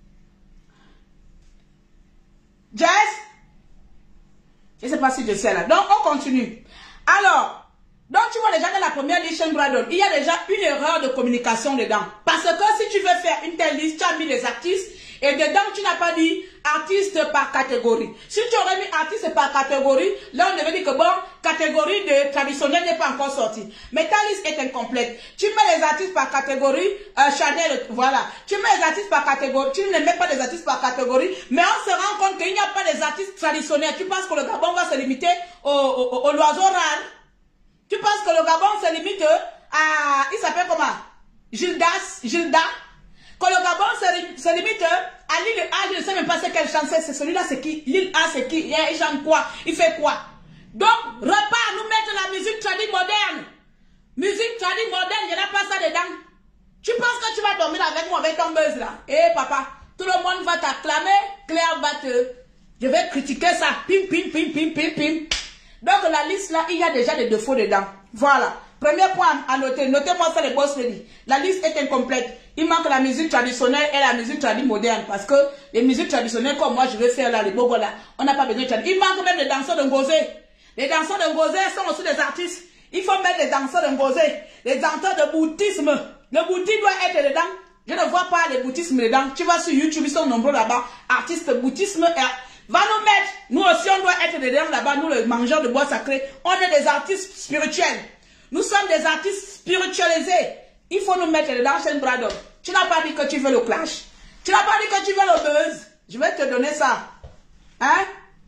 Jess? Je ne sais pas si je sais là. Donc, on continue. Alors, donc tu vois déjà dans la première liste, il y a déjà une erreur de communication dedans. Parce que si tu veux faire une telle liste, tu as mis les artistes et dedans tu n'as pas dit artiste par catégorie. Si tu aurais mis artiste par catégorie, là on devait dire que bon, catégorie de traditionnel n'est pas encore sortie. Mais ta liste est incomplète. Tu mets les artistes par catégorie, Chanel, voilà. Tu mets les artistes par catégorie, tu ne mets pas les artistes par catégorie, mais on se rend compte qu'il n'y a pas des artistes traditionnels. Tu penses que le Gabon va se limiter au l'oiseau rare? Tu penses que le Gabon se limite à, il s'appelle comment? Gilda? Que le Gabon se limite à l'île A, je ne sais même pas c'est quelle chanson, c'est celui-là, c'est qui? L'île A, c'est qui? Il chante quoi? Il fait quoi? Donc, repars, nous mettre la musique tradie moderne. Musique tradie moderne, il n'y en a pas ça dedans. Tu penses que tu vas dormir avec moi, avec ton buzz là? Eh papa, tout le monde va t'acclamer, Claire va te... Je vais critiquer ça. Pim, pim, pim, pim, pim, pim. Donc la liste là, il y a déjà des défauts dedans. Voilà. Premier point à noter. Notez-moi ça les boss lady. La liste est incomplète. Il manque la musique traditionnelle et la musique tradie moderne. Parce que les musiques traditionnelles comme moi je vais faire là, les bobos là, on n'a pas besoin de tradie. Il manque même les danseurs de Ngozé. Les danseurs de Ngozé sont aussi des artistes. Il faut mettre les danseurs de Ngozé. Les danseurs de bouddhisme. Le bouddhisme doit être dedans. Je ne vois pas les bouddhismes dedans. Tu vas sur YouTube, ils sont nombreux là-bas. Artistes bouddhisme. Va nous mettre, nous aussi on doit être dedans là-bas, nous les mangeurs de bois sacré. On est des artistes spirituels. Nous sommes des artistes spiritualisés. Il faut nous mettre dedans chez Brado. Tu n'as pas dit que tu veux le clash. Tu n'as pas dit que tu veux le buzz. Je vais te donner ça. Hein?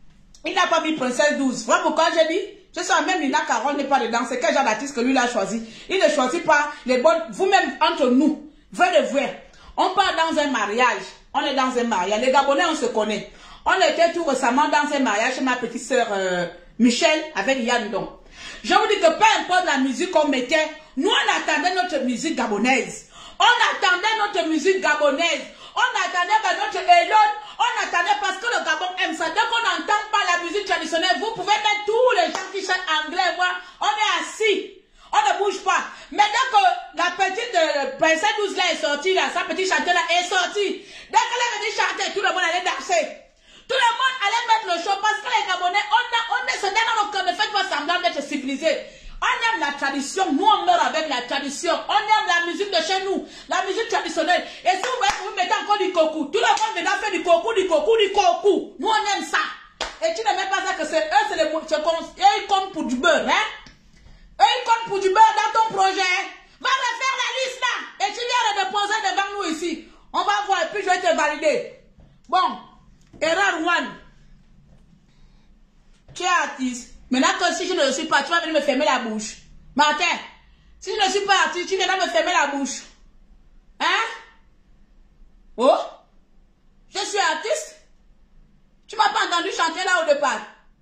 Il n'a pas mis Princesse 12. Voilà pourquoi j'ai dit. Je sais même Nina Carole n'est pas dedans. C'est quel genre d'artiste que lui l'a choisi. Il ne choisit pas les bonnes. Vous-même entre nous. Vrai de vrai. On part dans un mariage. On est dans un mariage. Les Gabonais, on se connaît. On était tout récemment dans un mariage chez ma petite sœur Michel avec Yann Don. Je vous dis que peu importe la musique qu'on mettait, nous on attendait notre musique gabonaise. On attendait notre musique gabonaise. On attendait notre Elon. On attendait parce que le Gabon aime ça. Dès qu'on n'entend pas la musique traditionnelle, vous pouvez mettre tous les gens qui chantent anglais. Voir, on est assis. On ne bouge pas. Mais dès que la petite Princesse 12 là est sortie, là, sa petite chanteuse là est sortie. Dès qu'elle est venue chanter, tout le monde allait danser. Tout le monde allait mettre le show parce que les Gabonais, on est se dans nos cœurs, ne faites pas semblant d'être civilisés. On aime la tradition, nous on meurt avec la tradition. On aime la musique de chez nous, la musique traditionnelle. Et si vous mettez encore du coco, tout le monde maintenant fait du coco, du coco, du coco. Nous on aime ça. Et tu ne mets pas ça que c'est eux, c'est les ils comptent pour du beurre, hein. Eux ils comptent pour du beurre dans ton projet. Va refaire la liste là. Et tu viens de déposer devant nous ici. On va voir et puis je vais te valider. Bon. Erreur one. Tu es artiste. Maintenant que si je ne le suis pas, tu vas venir me fermer la bouche. Martin, si je ne suis pas artiste, tu viens me fermer la bouche. Hein? Oh? Je suis artiste? Tu m'as pas entendu chanter là au départ?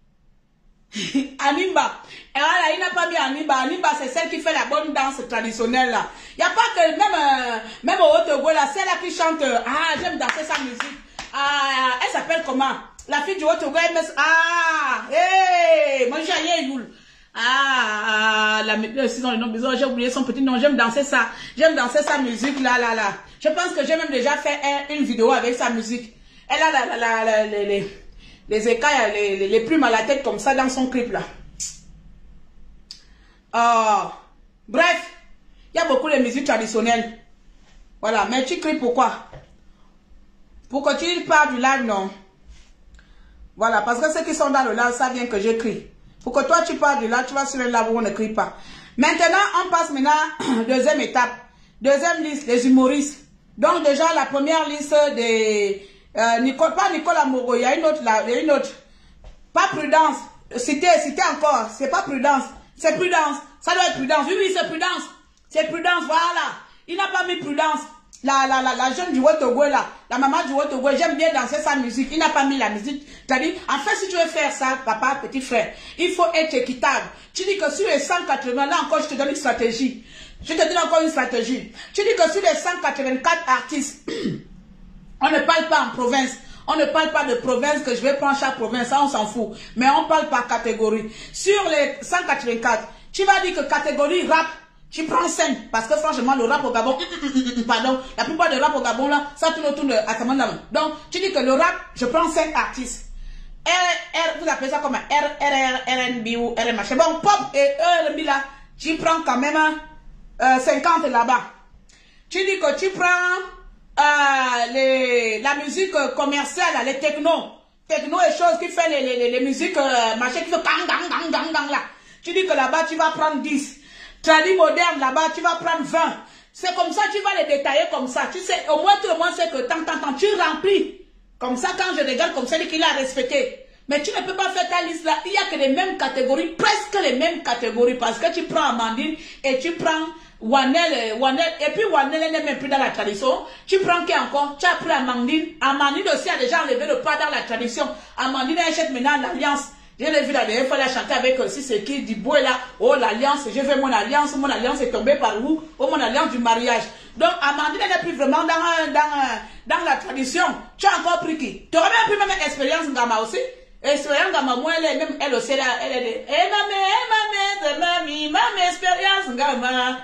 Animba. Et voilà, il n'a pas mis Animba. Animba, c'est celle qui fait la bonne danse traditionnelle là. Il n'y a pas que même au Haut-Togo là, celle là qui chante. Ah, j'aime danser sa musique. Ah, elle s'appelle comment? La fille du Haut-Togo, elle me... Ah, hé, moi j'ai Youl. Ah, j'ai oublié son petit nom, j'aime danser ça. J'aime danser sa musique, là. Je pense que j'ai même déjà fait une vidéo avec sa musique. Elle a les écailles, les plumes à la tête comme ça dans son clip, là. Bref, il y a beaucoup de musique traditionnelle. Voilà, mais tu cries pourquoi? Pour que tu parles du live, non. Voilà, parce que ceux qui sont dans le live savent bien que je crie. Pour que toi tu parles du live, tu vas sur le live où on ne crie pas. Maintenant, on passe maintenant deuxième étape. Deuxième liste, les humoristes. Donc déjà, la première liste des... pas Nicolas Moreau, il y a une autre là, il y a une autre. Pas Prudence. Citez encore. C'est pas Prudence. C'est Prudence. Ça doit être Prudence. Oui, c'est Prudence. C'est Prudence, voilà. Il n'a pas mis Prudence. La jeune du Wotogo là, la maman du Wotogo, j'aime bien danser sa musique. Il n'a pas mis la musique. C'est-à-dire, en fait, si tu veux faire ça, papa, petit frère, il faut être équitable. Tu dis que sur les 180, là encore, je te donne une stratégie. Je te donne encore une stratégie. Tu dis que sur les 184 artistes, on ne parle pas en province. On ne parle pas de province, que je vais prendre chaque province, ça on s'en fout. Mais on parle par catégorie. Sur les 184, tu vas dire que catégorie rap, tu prends 5. Parce que franchement, le rap au Gabon, pardon, la plupart des rap au Gabon là, ça tourne autour de Asamandam. Donc, tu dis que le rap, je prends 5 artistes. Vous appelez ça comme un RNB ou RMH. Bon, pop et RNB là, tu prends quand même 50 là-bas. Tu dis que tu prends la musique commerciale, les techno et choses qui fait les musiques machin qui fait gang là. Tu dis que là-bas tu vas prendre 10. Tradi moderne là-bas tu vas prendre 20. C'est comme ça, tu vas les détailler comme ça. Tu sais, au moins tout le monde sait que tant, tu remplis. Comme ça, quand je regarde comme ça, qu'il a respecté. Mais tu ne peux pas faire ta liste là. Il n'y a que les mêmes catégories, presque les mêmes catégories. Parce que tu prends Amandine et tu prends Wanel, et puis Wanel n'est même plus dans la tradition. Tu prends qui encore? Tu as pris Amandine. Amandine aussi a déjà enlevé le pas dans la tradition. Amandine achète maintenant l'alliance. Je l'ai vu la dernière fois, elle a chanté avec aussi ce qui dit beau là. Oh, l'alliance, je veux mon alliance est tombée par où? Oh, mon alliance du mariage. Donc, Amandine n'est plus vraiment dans la tradition. Tu as encore pris qui? Tu aurais même pris même expérience Gama aussi. Expérience Gama, moi, elle aussi, là, elle est. Mamie, expérience Gama.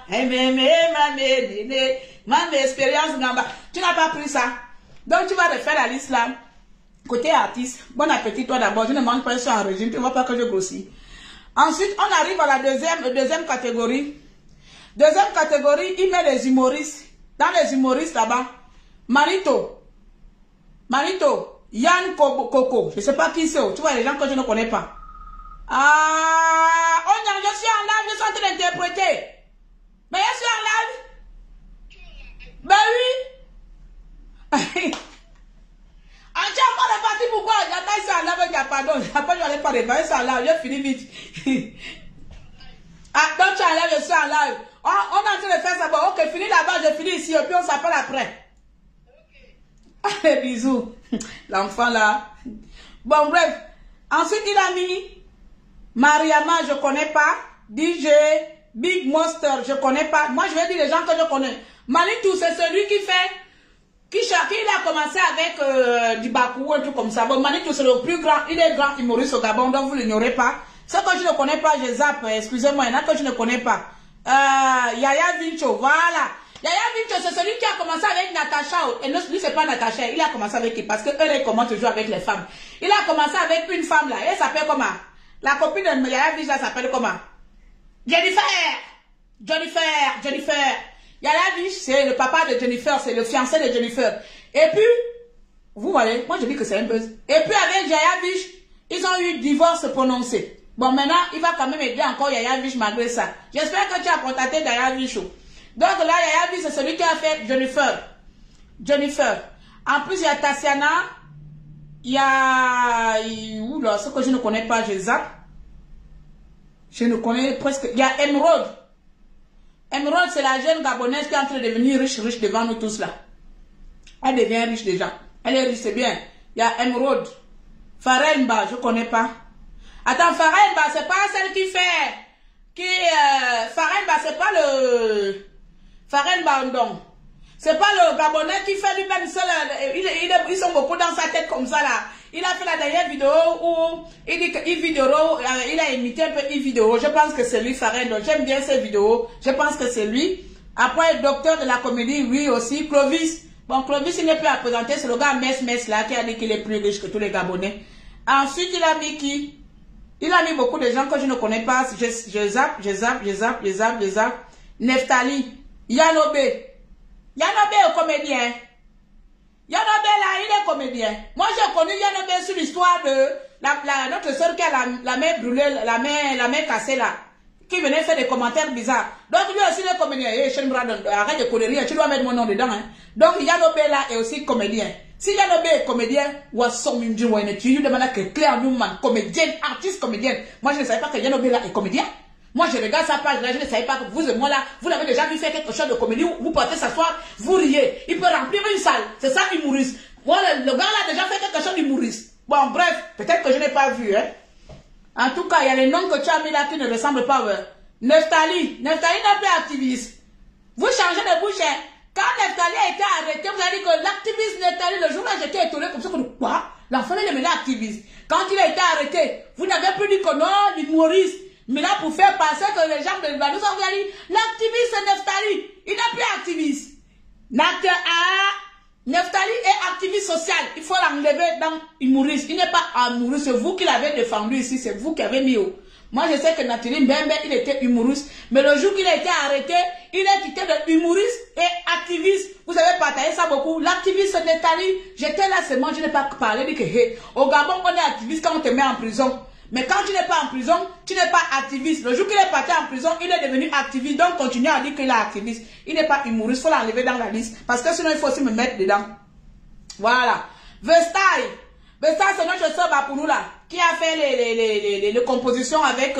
Mamie, expérience Gama. Tu n'as pas pris ça. Donc, tu vas refaire la liste là. Côté artiste, bon appétit toi d'abord, je ne mange pas, je suis en régime, tu ne vois pas que je grossis. Ensuite, on arrive à la deuxième catégorie. Deuxième catégorie, il met les humoristes. Dans les humoristes là-bas, Marito, Yann Coco, je ne sais pas qui c'est, tu vois les gens que je ne connais pas. Ah, je suis en live, je suis en train d'interpréter. Mais je suis en live. Ben oui. Tu as pas réparti pourquoi? J'attends ça là, mais pardon. Après, je n'allais pas répartir ça là, je finis vite. Ah, donc tu es en live, je suis en live. On est en train de faire ça. Bon, ok, finis là-bas, je finis ici, et puis on s'appelle après. Ok. Allez, bisous. L'enfant là. Bon, bref. Ensuite, il a mis Mariama, je ne connais pas. DJ, Big Monster, je ne connais pas. Moi, je vais dire les gens que je connais. Manitou, c'est celui qui fait. Il a commencé avec du Bakou, un truc comme ça. Bon, Manitou, c'est le plus grand, il est grand humoriste au Gabon, donc vous ne l'ignorez pas. Ce que je ne connais pas, je zappe, excusez-moi, il y en a que je ne connais pas. Yaya Vincho, voilà. Yaya Vincho, c'est celui qui a commencé avec Natacha. Et non, lui, c'est pas Natacha, il a commencé avec qui? Parce que eux, ils commencent toujours avec les femmes. Il a commencé avec une femme là, elle s'appelle comment? La copine de Yaya Vincho s'appelle comment? Jennifer. Yaya Vish, c'est le papa de Jennifer, c'est le fiancé de Jennifer. Et puis, vous voyez, moi je dis que c'est un buzz. Et puis avec Yaya Vish, ils ont eu divorce prononcé. Bon, maintenant, il va quand même aider encore Yaya Vish malgré ça. J'espère que tu as contacté Yaya Vish. Donc là, Yaya Vish, c'est celui qui a fait Jennifer. En plus, il y a Tassiana. Il y a... Oula, ce que je ne connais pas, je zappe. Je ne connais presque... Il y a Emerald. Emerald, c'est la jeune Gabonaise qui est en train de devenir riche devant nous tous là. Elle devient riche déjà. Elle est riche, c'est bien. Il y a Emerald. Farenba, je ne connais pas. Attends, Farenba, c'est pas celle qui fait... Farenba, c'est pas le... Farenba, donc. C'est pas le Gabonais qui fait lui-même seul. Ils sont beaucoup dans sa tête comme ça là. Il a fait la dernière vidéo où il dit que il a imité un peu vidéo. Je pense que c'est lui, Farenba. J'aime bien ces vidéos. Je pense que c'est lui. Après, le docteur de la comédie, oui aussi. Clovis. Bon, Clovis, il n'est plus à présenter. C'est le gars Mess là qui a dit qu'il est plus riche que tous les Gabonais. Ensuite, il a mis qui? Il a mis beaucoup de gens que je ne connais pas. Je zappe. Neftali. Yanobé. Yanobé est comédien. Yanobé là, il est comédien. Moi, j'ai connu Yanobé sur l'histoire de notre soeur qui a la main brûlée, la main cassée là. qui venaient faire des commentaires bizarres. Donc lui aussi le comédien, arrête de conneries, tu dois mettre mon nom dedans. Hein. Donc Yano Bella est aussi comédien. Si Yano Bella est comédien, ou tu lui demandes que Claire Newman, comédienne, artiste comédienne. Moi je ne savais pas que Yano Bella est comédien. Moi je regarde sa page là, je ne savais pas que vous et moi là, vous l'avez déjà vu faire quelque chose de comédie, vous portez s'asseoir, vous riez. Il peut remplir une salle, c'est ça humoriste. Voilà, le gars là a déjà fait quelque chose d'humoriste. Bon bref, peut-être que je n'ai pas vu. Hein. En tout cas, il y a les noms que tu as mis là qui ne ressemblent pas. Neftali n'est plus activiste. Vous changez de bouche. Hein. Quand Neftali a été arrêté, vous avez dit que l'activiste Neftali, le jour là, j'étais étonné comme ça. Quoi? L'enfant est devenu activiste. Quand il a été arrêté, vous n'avez plus dit que non, l'humoriste. Mais là, pour faire passer que les gens de la nous ont dit, l'activiste Neftali, il n'est plus activiste. Neftali est activiste social. Il faut l'enlever dans humoriste. Il n'est pas humoriste. C'est vous qui l'avez défendu ici. C'est vous qui avez mis haut. Moi, je sais que Nathalie Mbembe, il était humoriste. Mais le jour qu'il a été arrêté, il est quitté de humoriste et activiste. Vous avez partagé ça beaucoup. L'activiste Nathalie, j'étais là seulement, je n'ai pas parlé. Dit que, hey, au Gabon, on est activiste quand on te met en prison. Mais quand tu n'es pas en prison, tu n'es pas activiste. Le jour qu'il est parti en prison, il est devenu activiste. Donc, continue à dire qu'il est activiste. Il n'est pas humoriste. Il faut l'enlever dans la liste. Parce que sinon, il faut aussi me mettre dedans. Voilà. Vestai. Vestai, c'est notre soeur pour nous là. Qui a fait les compositions avec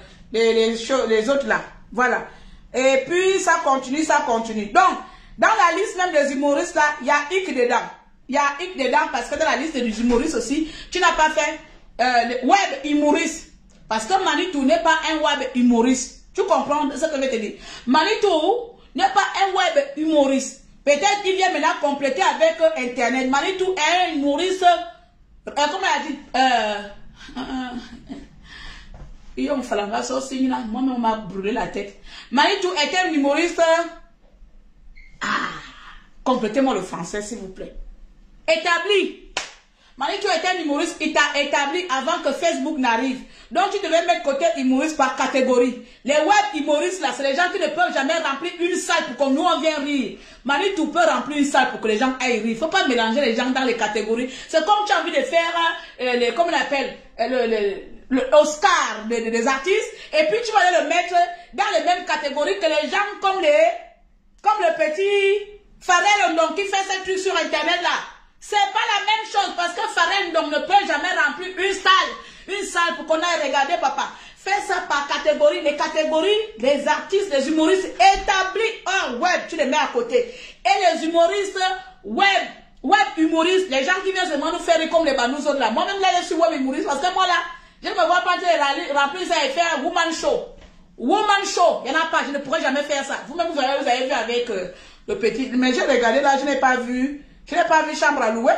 les autres là. Voilà. Et puis, ça continue, ça continue. Donc, dans la liste même des humoristes là, il y a Ick dedans. Il y a Ick dedans parce que dans la liste des humoristes aussi, tu n'as pas fait le web humoriste. Parce que Manitou n'est pas un web humoriste. Tu comprends ce que je vais te dire? Manitou n'est pas un web humoriste. Peut-être qu'il vient maintenant compléter avec Internet. Manitou est un humoriste. Comment elle a dit? Moi-même, on m'a brûlé la tête. Manitou est un humoriste. Complétez-moi le français, s'il vous plaît. Établi. Manitou est un humoriste qui t'a établi avant que Facebook n'arrive. Donc tu devais mettre côté humoriste par catégorie. Les web humoristes là, c'est les gens qui ne peuvent jamais remplir une salle pour que nous on vienne rire. Manitou peut remplir une salle pour que les gens aillent rire. Il ne faut pas mélanger les gens dans les catégories. C'est comme tu as envie de faire, comment on appelle, le Oscar des artistes. Et puis tu vas aller le mettre dans les mêmes catégories que les gens comme le petit Pharrell Ndong qui fait ces trucs sur Internet là. C'est pas la même chose parce que Pharrell Ndong ne peut jamais remplir une salle pour qu'on aille regarder papa. Fais ça par catégorie, les catégories des artistes, des humoristes établis hors web, tu les mets à côté. Et les humoristes web humoristes, les gens qui viennent seulement nous faire comme les banous autres là. Moi-même là, je suis web humoriste parce que moi là, je ne me vois pas remplir ça et faire un woman show. Woman show, il n'y en a pas, je ne pourrais jamais faire ça. Vous-même, vous avez vu avec le petit, mais j'ai regardé là, je n'ai pas vu. Je n'ai pas vu chambre à louer.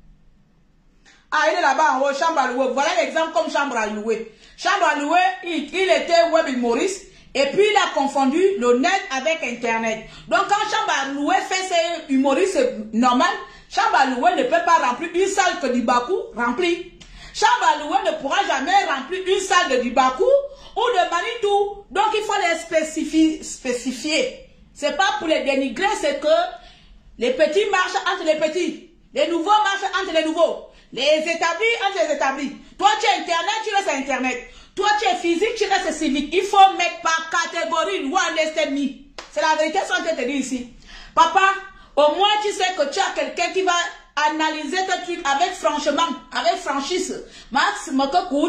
Ah, il est là-bas en haut, chambre à louer. Voilà l'exemple comme chambre à louer. Chambre à louer, il était web humoriste. Et puis, il a confondu le net avec Internet. Donc, quand chambre à louer fait ses humoristes normal, chambre à louer ne peut pas remplir une salle que Dibakou remplit. Chambre à louer ne pourra jamais remplir une salle de Dibakou ou de Manitou. Donc, il faut les spécifier. C'est pas pour les dénigrer, c'est que les petits marchent entre les petits. Les nouveaux marchent entre les nouveaux. Les établis entre les établis. Toi, tu es Internet, tu restes Internet. Toi, tu es physique, tu restes civique. Il faut mettre par catégorie, loi, l'esthémie. C'est la vérité sans te dire ici. Papa, au moins, tu sais que tu as quelqu'un qui va analyser tes trucs avec franchement, avec franchise. Max, à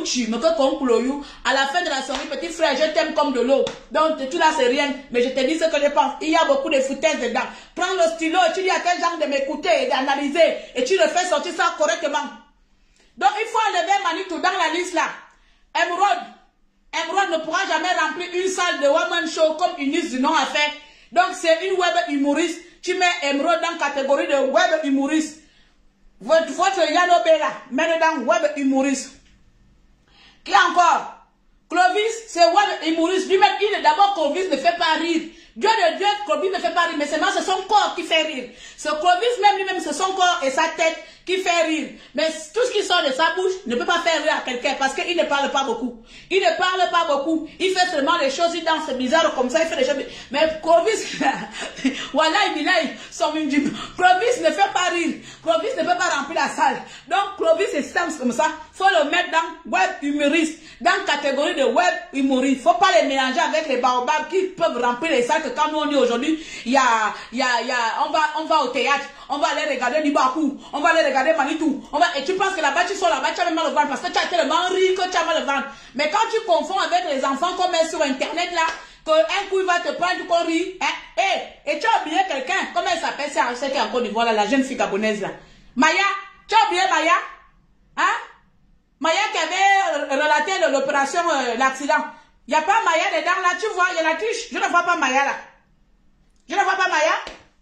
la fin de la soirée, petit frère, je t'aime comme de l'eau. Donc, tout là, c'est rien. Mais je te dis ce que je pense. Il y a beaucoup de foutaises dedans. Prends le stylo et tu dis à tel genre de m'écouter et d'analyser. Et tu le fais sortir ça correctement. Donc, il faut enlever Manitou dans la liste là. Emerald ne pourra jamais remplir une salle de woman show comme Unis du nom a fait. Donc, c'est une web humoriste. Tu mets Emerald dans la catégorie de web humoriste. Votre Yano Bella, mets dedans web humoriste. Qui encore? Clovis, c'est web humoriste. Lui-même, d'abord, Clovis ne fait pas rire. Dieu de Dieu, Clovis ne fait pas rire, mais c'est son corps qui fait rire. Ce Clovis même lui-même, c'est son corps et sa tête qui fait rire. Mais tout ce qui sort de sa bouche ne peut pas faire rire à quelqu'un parce qu'il ne parle pas beaucoup. Il ne parle pas beaucoup. Il fait seulement des choses, il danse bizarre comme ça, il fait des choses. Mais Clovis, voilà, Clovis ne fait pas rire. Clovis ne peut pas remplir la salle. Donc Clovis est simple comme ça faut le mettre dans web humoriste, dans catégorie de web humoriste. Faut pas les mélanger avec les baobabs qui peuvent remplir les salles que quand nous on dit aujourd'hui, on va au théâtre, on va aller regarder Nibakou, on va aller regarder Manitou, et tu penses que là-bas, tu sors là-bas, tu as même mal au ventre parce que tu as tellement ri que tu as mal au ventre. Mais quand tu confonds avec les enfants qu'on met sur Internet là, qu'un coup il va te prendre qu'on rit, et tu as oublié quelqu'un, comment elle s'appelle, c'est qui est en Côte d'Ivoire là, la jeune fille gabonaise là. Maya, tu as oublié Maya? Hein? Maya qui avait relaté l'opération, l'accident. Il n'y a pas Maya dedans là, tu vois, il y a la triche. Je ne vois pas Maya là. Je ne vois pas Maya.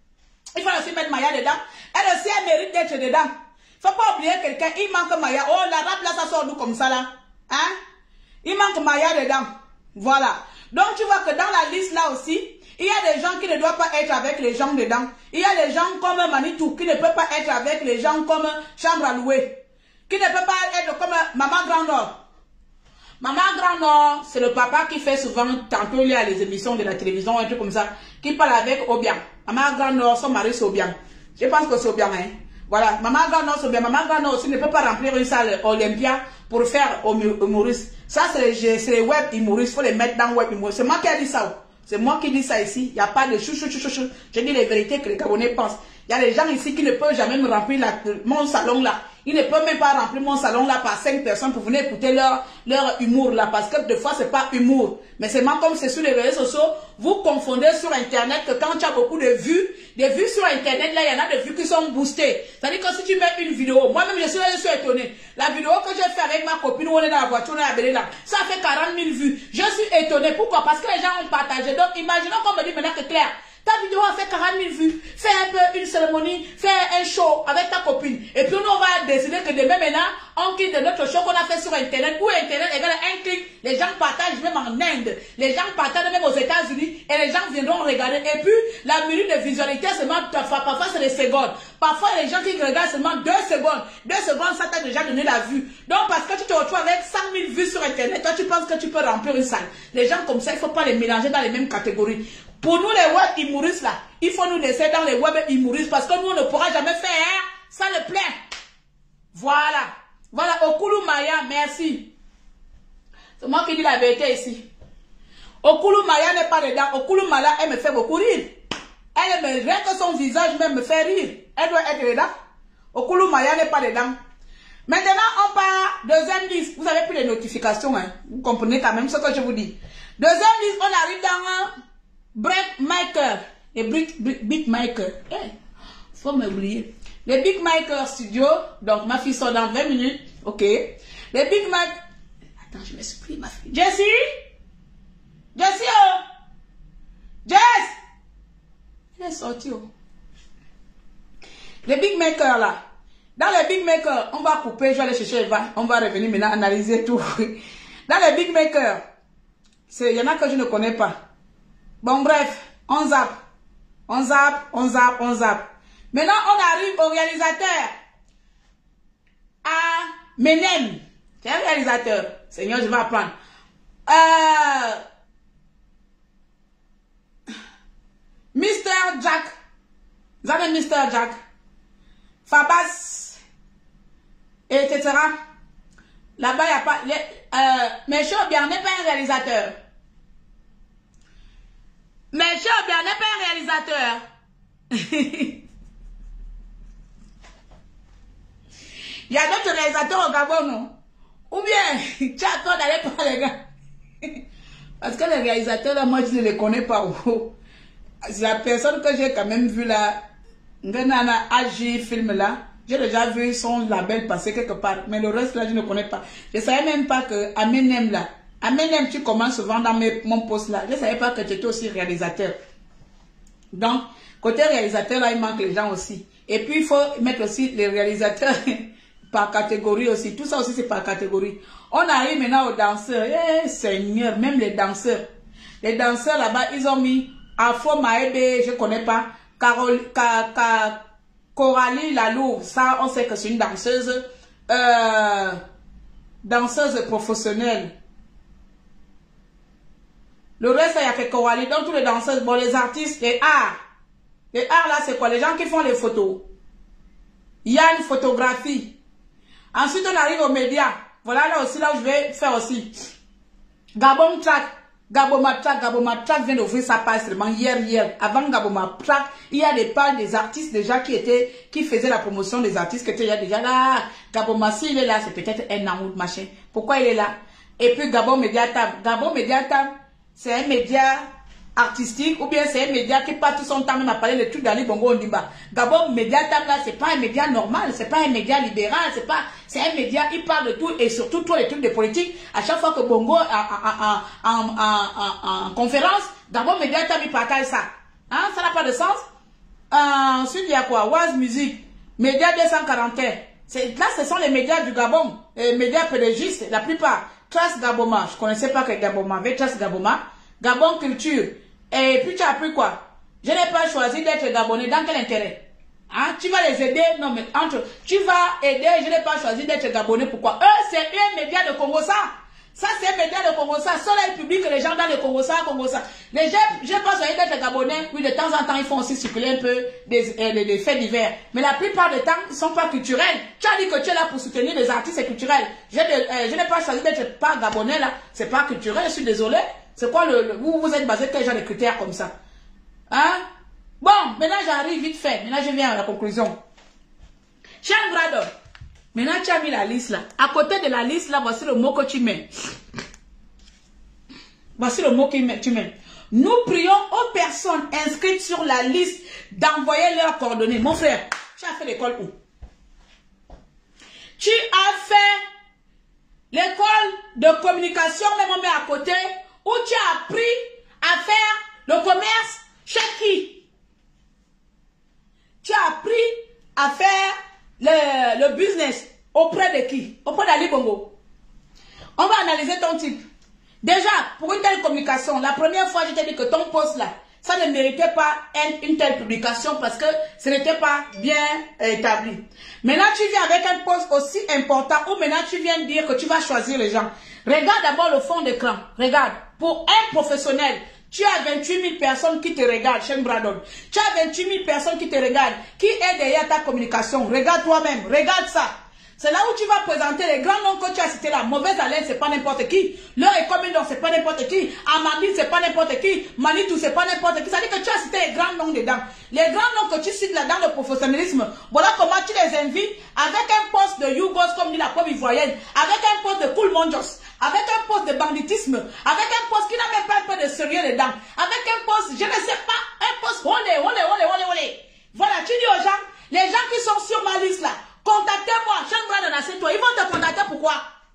Il faut aussi mettre Maya dedans. Elle aussi, elle mérite d'être dedans. Il ne faut pas oublier quelqu'un, il manque Maya. Oh, l'arabe là, ça sort d'où comme ça là? Hein? Il manque Maya dedans. Voilà. Donc tu vois que dans la liste là aussi, il y a des gens qui ne doivent pas être avec les gens dedans. Il y a des gens comme Manitou qui ne peuvent pas être avec les gens comme Chambre à louer. Qui ne peut pas être comme Maman Grand Nord. Maman Grand Nord, c'est le papa qui fait souvent, tantôt il y a les émissions de la télévision, un truc comme ça, qui parle avec Obiang. Maman Grand Nord, son mari c'est Obiang. Je pense que c'est Obiang, hein. Voilà, Maman Grand Nord c'est Obiang. Maman Grand Nord aussi ne peut pas remplir une salle Olympia pour faire humoriste. Ça c'est les web humoristes, il faut les mettre dans web humoriste. C'est moi qui ai dit ça. C'est moi qui dis ça ici. Il n'y a pas de chou. Je dis les vérités que les Gabonais pensent. Il y a des gens ici qui ne peuvent jamais me remplir mon salon là. Ils ne peuvent même pas remplir mon salon là par 5 personnes pour venir écouter leur humour là. Parce que des fois, c'est pas humour. Mais c'est moi comme c'est sur les réseaux sociaux. Vous confondez sur Internet que quand tu as beaucoup de vues sur Internet, là, il y en a des vues qui sont boostées. C'est-à-dire que si tu mets une vidéo, moi-même, je suis étonné. La vidéo que j'ai fait avec ma copine où on est dans la voiture, on est à Belé là, ça fait 40 000 vues. Je suis étonné. Pourquoi? Parce que les gens ont partagé. Donc, imaginons qu'on me dit maintenant que Claire, ta vidéo a fait 40 000 vues. Fais un peu une cérémonie, fais un show avec ta copine. Et puis nous, on va décider que demain maintenant, on quitte de notre show qu'on a fait sur Internet. Où Internet égale un clic. Les gens partagent même en Inde. Les gens partagent même aux États-Unis. Et les gens viendront regarder. Et puis, la minute de visualité, seulement, parfois c'est des secondes. Parfois, les gens qui regardent seulement 2 secondes. 2 secondes, ça t'a déjà donné la vue. Donc, parce que tu te retrouves avec 100 000 vues sur Internet, toi, tu penses que tu peux remplir une salle. Les gens comme ça, il ne faut pas les mélanger dans les mêmes catégories. Pour nous, les web humoristes là, il faut nous laisser dans les web humoristes parce que nous, on ne pourra jamais faire ça le plein. Voilà. Voilà, Okulu Maya, merci. C'est moi qui dis la vérité ici. Okulu Maya n'est pas dedans. Okulu Maya, elle me fait beaucoup rire. Elle me rien que son visage même me fait rire. Elle doit être dedans. Okulu Maya n'est pas dedans. Maintenant, on part deuxième liste. Vous avez plus les notifications, hein. Vous comprenez quand même ce que je vous dis. Deuxième liste, on arrive dans Breakmaker et Beatmaker. Faut m'oublier. Les Beatmaker Studio. Donc, ma fille sort dans 20 minutes. Ok. Les Beatmaker. Attends, je m'exprime, ma fille. Jessie? Jessie, oh! Jess! Elle est sortie, oh. Les Beatmaker, là. Dans les Beatmaker, on va couper. Je vais aller chercher Eva. On va revenir maintenant analyser tout. Dans les Beatmaker, il y en a que je ne connais pas. Bon, bref, on zappe. On zappe. Maintenant, on arrive au réalisateur. À Menem. C'est un réalisateur. Seigneur, je vais apprendre. Mr. Jack. Vous avez Mr. Jack. Fabas. Etc. Là-bas, il n'y a pas... mais Chobian n'est pas un réalisateur. Mais Chobian n'est pas un réalisateur. Il y a d'autres réalisateurs au Gabon, non? Ou bien, tu as peur d'aller par les gars. Parce que les réalisateurs, là, moi, je ne les connais pas. C'est la personne que j'ai quand même vue là, Ngenana Agi film là, j'ai déjà vu son label passer quelque part. Mais le reste là, je ne connais pas. Je ne savais même pas que Amenem là, Amenem, tu commences souvent dans mon poste là. Je ne savais pas que tu étais aussi réalisateur. Donc, côté réalisateur là, il manque les gens aussi. Et puis, il faut mettre aussi les réalisateurs par catégorie aussi. Tout ça aussi, c'est par catégorie. On arrive maintenant aux danseurs. Eh, Seigneur, même les danseurs. Les danseurs là-bas, ils ont mis Afro Maebe, je ne connais pas. Coralie Lalou, ça, on sait que c'est une danseuse. Danseuse professionnelle. Le reste, il y a que Coralie. Donc, tous les danseuses, bon, les artistes, les arts. Les arts, là, c'est quoi? Les gens qui font les photos. Il y a une photographie. Ensuite, on arrive aux médias. Voilà là aussi, là où je vais faire aussi. Gabon Track. Gaboma Track vient d'ouvrir sa page seulement hier. Avant Gaboma Track, il y a des pages des artistes déjà qui faisaient la promotion des artistes qui étaient déjà là. Gaboma, s'il est là, c'est peut-être un an ou machin. Pourquoi il est là? Et puis Gabon Mediatab. Gabon Mediatab, c'est un média artistique ou bien c'est un média qui passe tout son temps même à parler de trucs d'Ali Bongo Ondimba. Gabon Mediatab là, c'est pas un média normal, c'est pas un média libéral, c'est un média, il parle de tout et surtout tous les trucs de politique. À chaque fois que Bongo en conférence, Gabon Mediatab il partage ça. Hein, ça n'a pas de sens. Ensuite il y a quoi? Waz Music, Média 241. Là, ce sont les médias du Gabon, les médias pédagogistes, la plupart. Trace Gaboma, je connaissais pas que Gaboma avait Trace Gaboma. Gabon Culture. Et puis tu as appris quoi? Je n'ai pas choisi d'être Gabonais. Dans quel intérêt? Hein? Tu vas les aider? Non, mais tu vas aider, je n'ai pas choisi d'être Gabonais. Pourquoi? Eux, c'est un média de Congo ça. Ça, c'est un média de Congo ça. Soleil public, les gens dans le Congo ça, Congo ça. Les gens, je n'ai pas choisi d'être Gabonais. Oui, de temps en temps, ils font aussi circuler un peu des faits divers. Mais la plupart du temps, ils ne sont pas culturels. Tu as dit que tu es là pour soutenir les artistes culturels. Je n'ai pas choisi d'être pas Gabonais là. C'est pas culturel, je suis désolé. C'est quoi vous êtes basé quel genre de critères comme ça? Hein? Bon, maintenant j'arrive vite fait. Maintenant je viens à la conclusion. Cher Brado, maintenant tu as mis la liste là. À côté de la liste là, voici le mot que tu mets. Voici le mot que tu mets. Nous prions aux personnes inscrites sur la liste d'envoyer leurs coordonnées. Mon frère, tu as fait l'école où? Tu as fait l'école de communication, même on met à côté, où tu as appris à faire le commerce chez qui? Tu as appris à faire le business auprès de qui? Auprès d'Ali Bongo. On va analyser ton type. Déjà, pour une telle communication, la première fois, je t'ai dit que ton poste là, ça ne méritait pas une telle publication parce que ce n'était pas bien établi. Maintenant, tu viens avec un poste aussi important où maintenant tu viens dire que tu vas choisir les gens. Regarde d'abord le fond d'écran. Regarde. Pour un professionnel, tu as 28 000 personnes qui te regardent, Chen Bradon. Tu as 28 000 personnes qui te regardent. Qui est derrière ta communication? Regarde toi-même. Regarde ça. C'est là où tu vas présenter les grands noms que tu as cités là. Mauvaise haleine, c'est pas n'importe qui. Leur économie, c'est pas n'importe qui. Amandine, c'est pas n'importe qui. Manitou, c'est pas n'importe qui. Ça veut dire que tu as cité les grands noms dedans. Les grands noms que tu cites là dans le professionnalisme, voilà comment tu les invites avec un poste de Yougos, comme dit la peuple ivoirienne, avec un poste de Cool Monjos, avec un poste de banditisme, avec un poste qui n'a même pas un peu de sérieux dedans, avec un poste, je ne sais pas, un poste, olé. Voilà, tu dis aux gens, les gens qui sont sur ma liste là, contactez-moi, toi. Ils vont te contacter pourquoi?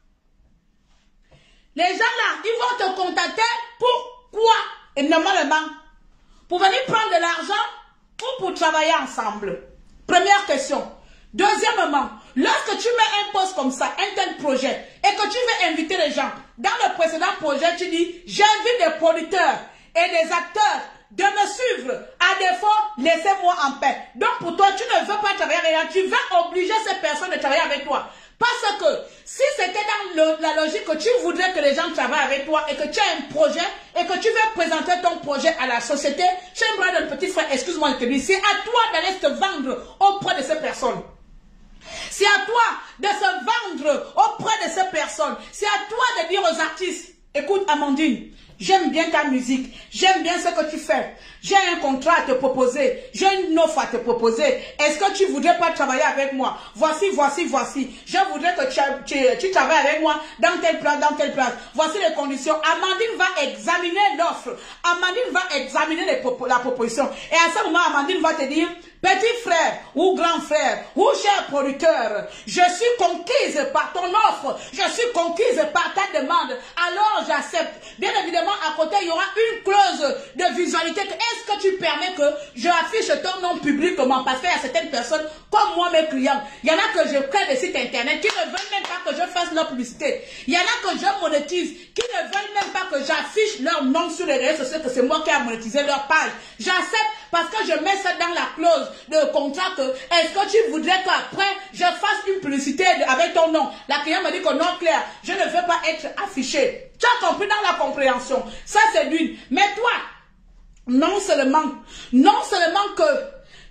Les gens là, ils vont te contacter pourquoi? Et normalement, pour venir prendre de l'argent ou pour travailler ensemble? Première question. Deuxièmement, lorsque tu mets un poste comme ça, un tel projet, et que tu veux inviter les gens, dans le précédent projet, tu dis, j'invite des producteurs et des acteurs de me suivre. À défaut, laissez-moi en paix. Donc pour toi, tu ne veux pas travailler avec eux, tu veux obliger ces personnes de travailler avec toi. Parce que si c'était dans la logique que tu voudrais que les gens travaillent avec toi et que tu as un projet et que tu veux présenter ton projet à la société, j'aimerais le petit frère, excuse-moi de te dire, c'est à toi d'aller te vendre auprès de ces personnes. C'est à toi de se vendre auprès de ces personnes. C'est à toi de dire aux artistes, écoute Amandine, j'aime bien ta musique, j'aime bien ce que tu fais. J'ai un contrat à te proposer, j'ai une offre à te proposer. Est-ce que tu voudrais pas travailler avec moi? Voici. Je voudrais que tu travailles avec moi dans telle place, Voici les conditions. Amandine va examiner l'offre. Amandine va examiner la proposition. Et à ce moment, Amandine va te dire, petit frère ou grand frère ou cher producteur, je suis conquise par ton offre, je suis conquise par ta demande, alors j'accepte. Bien évidemment, à côté, il y aura une clause de visualité. Est-ce que tu permets que je affiche ton nom publiquement? Parce qu'il y a certaines personnes, comme moi, mes clients, il y en a que je crée des sites internet qui ne veulent même pas que je fasse leur publicité. Il y en a que je monétise, qui ne veulent même pas que j'affiche leur nom sur les réseaux sociaux, que c'est moi qui ai monétisé leur page. J'accepte parce que je mets ça dans la clause de contrat que est-ce que tu voudrais qu'après je fasse une publicité avec ton nom? La cliente me dit que non, Claire, je ne veux pas être affiché. Tu as compris dans la compréhension. Ça c'est d'une. Mais toi, non seulement que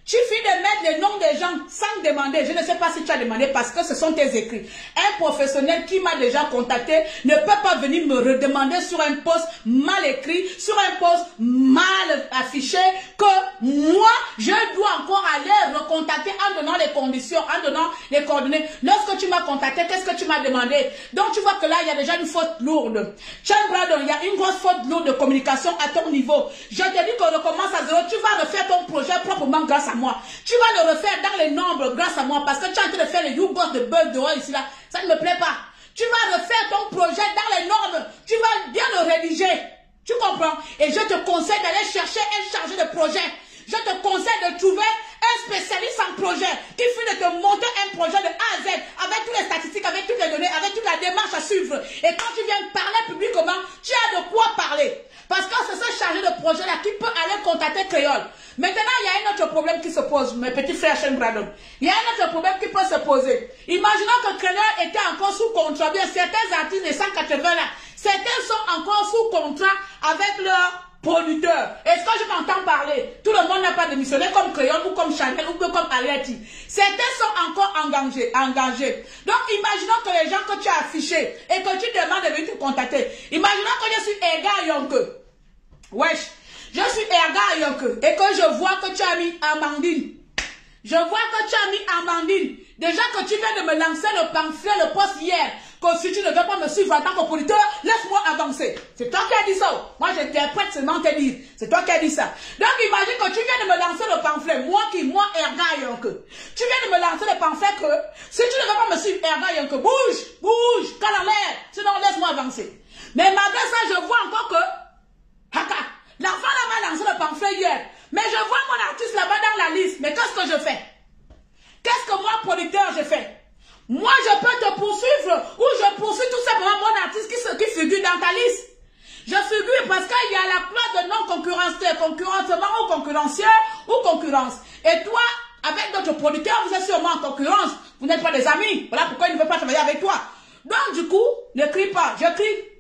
Tu finis de mettre les noms des gens sans demander. Je ne sais pas si tu as demandé parce que ce sont tes écrits. Un professionnel qui m'a déjà contacté ne peut pas venir me redemander sur un post mal écrit, sur un post mal affiché, que moi, je dois encore aller recontacter en donnant les conditions, en donnant les coordonnées. Lorsque tu m'as contacté, qu'est-ce que tu m'as demandé? Donc tu vois que là, il y a déjà une faute lourde. Sean Bradon, il y a une grosse faute lourde de communication à ton niveau. Je te dis qu'on recommence à zéro. Tu vas refaire ton projet proprement grâce à moi. Tu vas le refaire dans les nombres grâce à moi parce que tu es en train de faire les YouBoss de buzz dehors ici là. Ça ne me plaît pas. Tu vas refaire ton projet dans les normes. Tu vas bien le rédiger. Tu comprends? Et je te conseille d'aller chercher un chargé de projet. Je te conseille de trouver un spécialiste en projet qui finit de te monter un projet de A à Z avec toutes les statistiques, avec toutes les données, avec toute la démarche à suivre. Et quand tu viens parler publiquement, tu as de quoi parler. Parce que c'est ce chargé de projet-là qui peut aller contacter Créole. Maintenant, il y a un autre problème qui se pose, mes petits frères Sean Bradon. Il y a un autre problème qui peut se poser. Imaginons que Créole était encore sous contrat. Bien, certains artistes des 180 là, certains sont encore sous contrat avec leur producteur. Est-ce que je m'entends parler? Tout le monde n'a pas démissionné comme Créole ou comme Chanel ou comme Aliati. Certains sont encore engagés. Donc, imaginons que les gens que tu as affichés et que tu demandes de venir te contacter. Imaginons que je suis Edgar Yonke. Wesh. Je suis Edgar Yonke et que je vois que tu as mis Amandine. Je vois que tu as mis Amandine. Déjà que tu viens de me lancer le pamphlet, le post hier, que si tu ne veux pas me suivre en tant que producteur, laisse-moi avancer. C'est toi qui as dit ça. Moi, j'interprète seulement tes livres. C'est toi qui as dit ça. Donc, imagine que tu viens de me lancer le pamphlet. Moi, Edgar Yonke. Tu viens de me lancer le pamphlet que si tu ne veux pas me suivre, Edgar Yonke, bouge, cale en l'air. Sinon, laisse-moi avancer. Mais malgré ça, je vois encore que, l'enfant là m'a lancé le pamphlet hier. Mais je vois mon artiste là-bas dans la liste. Mais qu'est-ce que je fais? Qu'est-ce que moi, producteur, je fais? Moi, je peux te poursuivre ou je poursuis tout simplement mon artiste qui figure dans ta liste. Je figure parce qu'il y a la clause de non-concurrencement ou concurrentiel ou concurrence. Et toi, avec d'autres producteurs, vous êtes sûrement en concurrence. Vous n'êtes pas des amis. Voilà pourquoi il ne veut pas travailler avec toi. Donc, du coup, ne crie pas. Je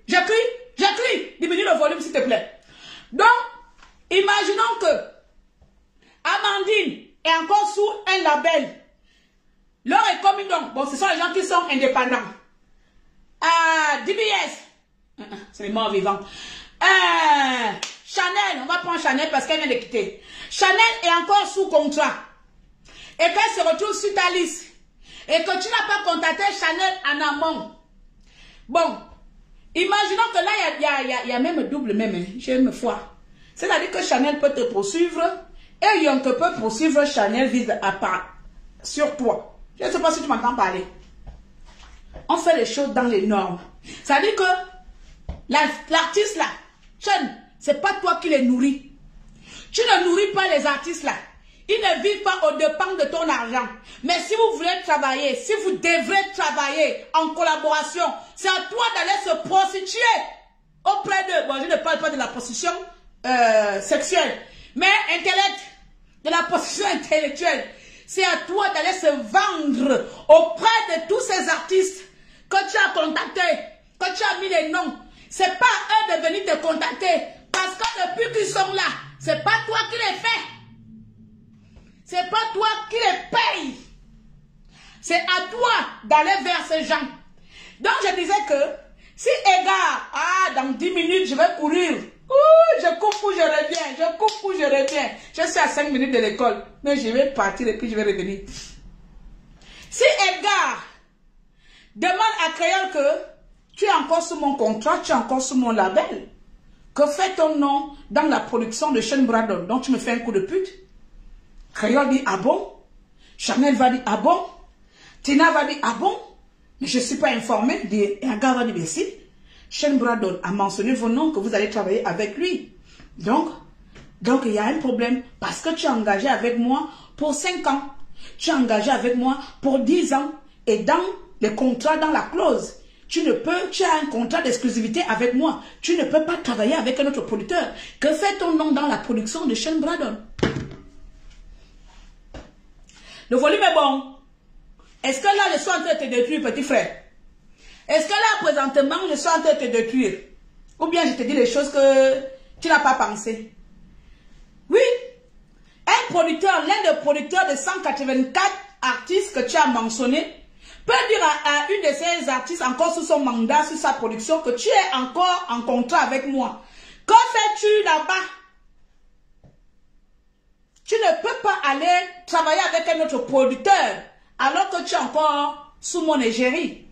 crie. Diminue le volume, s'il te plaît. Donc, imaginons que Amandine est encore sous un label. Leur est commis donc. Bon, ce sont les gens qui sont indépendants. DBS. C'est les morts vivants. Chanel. On va prendre Chanel parce qu'elle vient de quitter. Chanel est encore sous contrat. Et qu'elle se retrouve sur ta liste. Et que tu n'as pas contacté Chanel en amont. Bon. Imaginons que là, il y a même double même. Hein. J'ai une foi. C'est-à-dire que Chanel peut te poursuivre. Et Yonke peut poursuivre Chanel vise à part sur toi. Je ne sais pas si tu m'entends parler. On fait les choses dans les normes. Ça veut dire que l'artiste là, c'est pas toi qui les nourris. Tu ne nourris pas les artistes là. Ils ne vivent pas au dépens de ton argent. Mais si vous voulez travailler, si vous devrez travailler en collaboration, c'est à toi d'aller se prostituer auprès d'eux. Bon, je ne parle pas de la prostitution sexuelle, mais de la prostitution intellectuelle. C'est à toi d'aller se vendre auprès de tous ces artistes que tu as contactés, que tu as mis les noms. C'est pas à eux de venir te contacter. Parce que depuis qu'ils sont là, c'est pas toi qui les fais. C'est pas toi qui les paye. C'est à toi d'aller vers ces gens. Donc je disais que si Edgar, dans 10 minutes je vais courir. Je coupe ou je reviens. Je suis à 5 minutes de l'école. Mais je vais partir et puis je vais revenir. Si Edgar demande à Créole que tu es encore sous mon contrat, tu es encore sous mon label, que fait ton nom dans la production de Sean Bradon, donc tu me fais un coup de pute. Créole dit ah bon? Chanel va dire ah bon? Tina va dire ah bon? Mais je ne suis pas informé. Edgar va dire mais si. Sean Bradon a mentionné vos noms que vous allez travailler avec lui. Donc il y a un problème parce que tu es engagé avec moi pour 5 ans. Tu es engagé avec moi pour 10 ans. Et dans les contrats, dans la clause, tu as un contrat d'exclusivité avec moi. Tu ne peux pas travailler avec un autre producteur. Que fait ton nom dans la production de Sean Bradon? Le volume est bon. Est-ce que là, je suis en train de te détruire, petit frère? Est-ce que là, présentement, je suis en train de te détruire? Ou bien je te dis les choses que tu n'as pas pensé? Oui. Un producteur, l'un des producteurs de 184 artistes que tu as mentionné, peut dire à une de ces artistes encore sous son mandat, sous sa production, que tu es encore en contrat avec moi. Que fais-tu là-bas? Tu ne peux pas aller travailler avec un autre producteur alors que tu es encore sous mon égérie.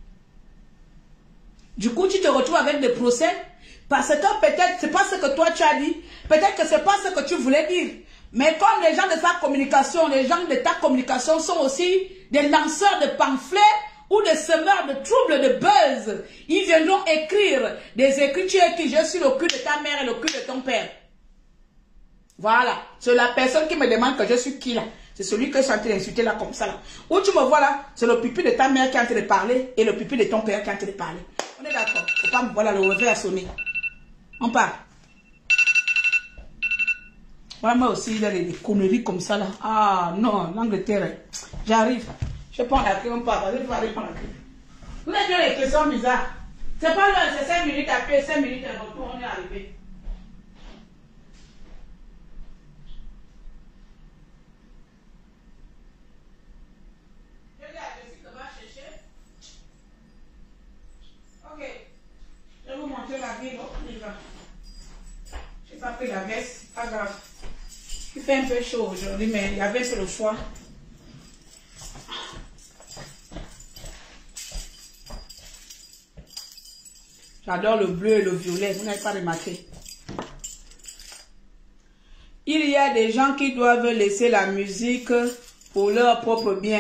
Du coup, tu te retrouves avec des procès parce que peut-être c'est pas ce que toi tu as dit, peut-être que c'est pas ce que tu voulais dire. Mais comme les gens de sa communication, les gens de ta communication sont aussi des lanceurs de pamphlets ou des semeurs de troubles, de buzz, ils viendront écrire des écritures qui je suis le cul de ta mère et le cul de ton père. Voilà, c'est la personne qui me demande que je suis qui là. C'est celui que je suis en train d'insulter là comme ça là. Où tu me vois là, c'est le pipi de ta mère qui est en train de parler et le pipi de ton père qui est en train de parler. On est d'accord. Faut pas me voir là, le réveil a sonné. On part. Voilà, moi aussi, il y a des conneries comme ça là. Ah non, l'Angleterre. J'arrive. Je prends la clé, on part. Je vais aller prendre la clé. Vous avez des questions bizarres. C'est pas là, c'est 5 minutes après, 5 minutes à retour, on est arrivé. Je vais vous montrer la ville, on y va. Je n'ai pas pris la veste, pas grave. Il fait un peu chaud aujourd'hui, mais il y avait un peu le froid. J'adore le bleu et le violet, vous n'avez pas remarqué. Il y a des gens qui doivent laisser la musique pour leur propre bien.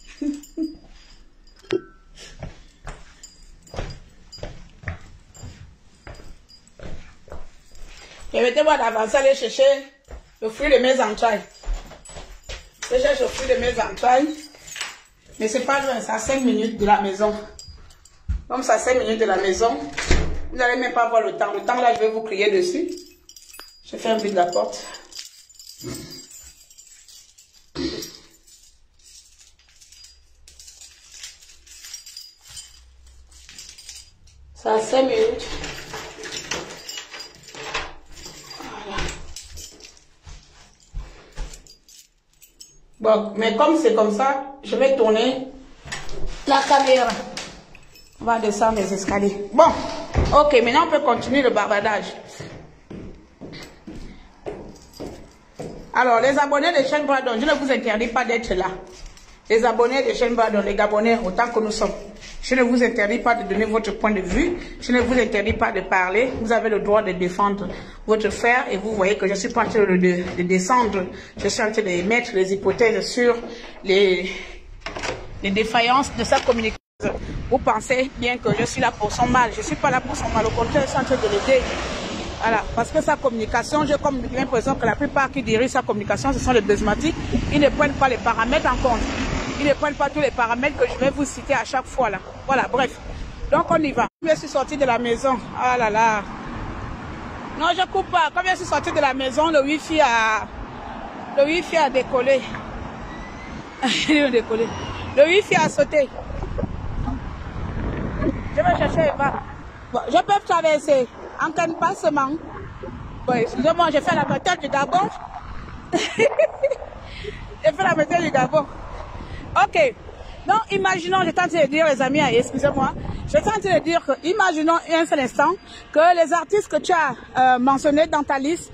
Permettez-moi d'avancer, aller chercher le fruit de mes entrailles. Je cherche le fruit de mes entrailles. Mais c'est pas loin, c'est à 5 minutes de la maison. Comme c'est à 5 minutes de la maison, vous n'allez même pas voir le temps. Le temps là, je vais vous crier dessus. Je ferme vite la porte. C'est à 5 minutes. Bon, mais comme c'est comme ça, je vais tourner la caméra. On va descendre les escaliers. Bon, ok, maintenant on peut continuer le bavardage. Alors, les abonnés de chaîne Bradon, je ne vous interdis pas d'être là. Les abonnés de chaîne Bradon, les Gabonais, autant que nous sommes. Je ne vous interdis pas de donner votre point de vue. Je ne vous interdis pas de parler. Vous avez le droit de défendre votre frère. Et vous voyez que je suis pas en train de descendre. Je suis en train de mettre les hypothèses sur les défaillances de sa communication. Vous pensez bien que je suis là pour son mal. Je ne suis pas là pour son mal. Au contraire, je suis en train de l'aider. Voilà, parce que sa communication, j'ai comme l'impression que la plupart qui dirigent sa communication, ce sont les plasmatiques. Ils ne prennent pas les paramètres en compte. Ils ne prennent pas tous les paramètres que je vais vous citer à chaque fois là. Voilà, bref. Donc on y va. Je suis sortie de la maison. Ah là là. Non, je coupe pas. Quand je suis sortie de la maison, le wifi a décollé. Il a décollé. Le wifi a sauté. Je vais chercher Eva. Bon, je peux traverser. En cas de passement. Bon, excusez-moi, j'ai fait la bataille du Gabon. J'ai fait la bataille du Gabon. Ok. Donc, imaginons, j'étais en train de dire, les amis, excusez-moi, j'étais en train de dire que, imaginons un seul instant que les artistes que tu as mentionnés dans ta liste,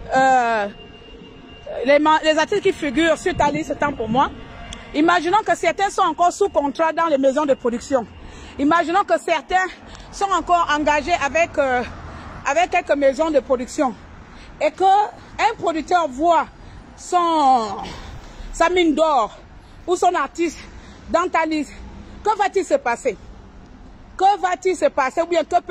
les artistes qui figurent sur ta liste, tant pour moi, imaginons que certains sont encore sous contrat dans les maisons de production. Imaginons que certains sont encore engagés avec quelques maisons de production et qu'un producteur voit sa mine d'or ou son artiste dans ta liste. Que va-t-il se passer? Que va-t-il se passer? Ou bien que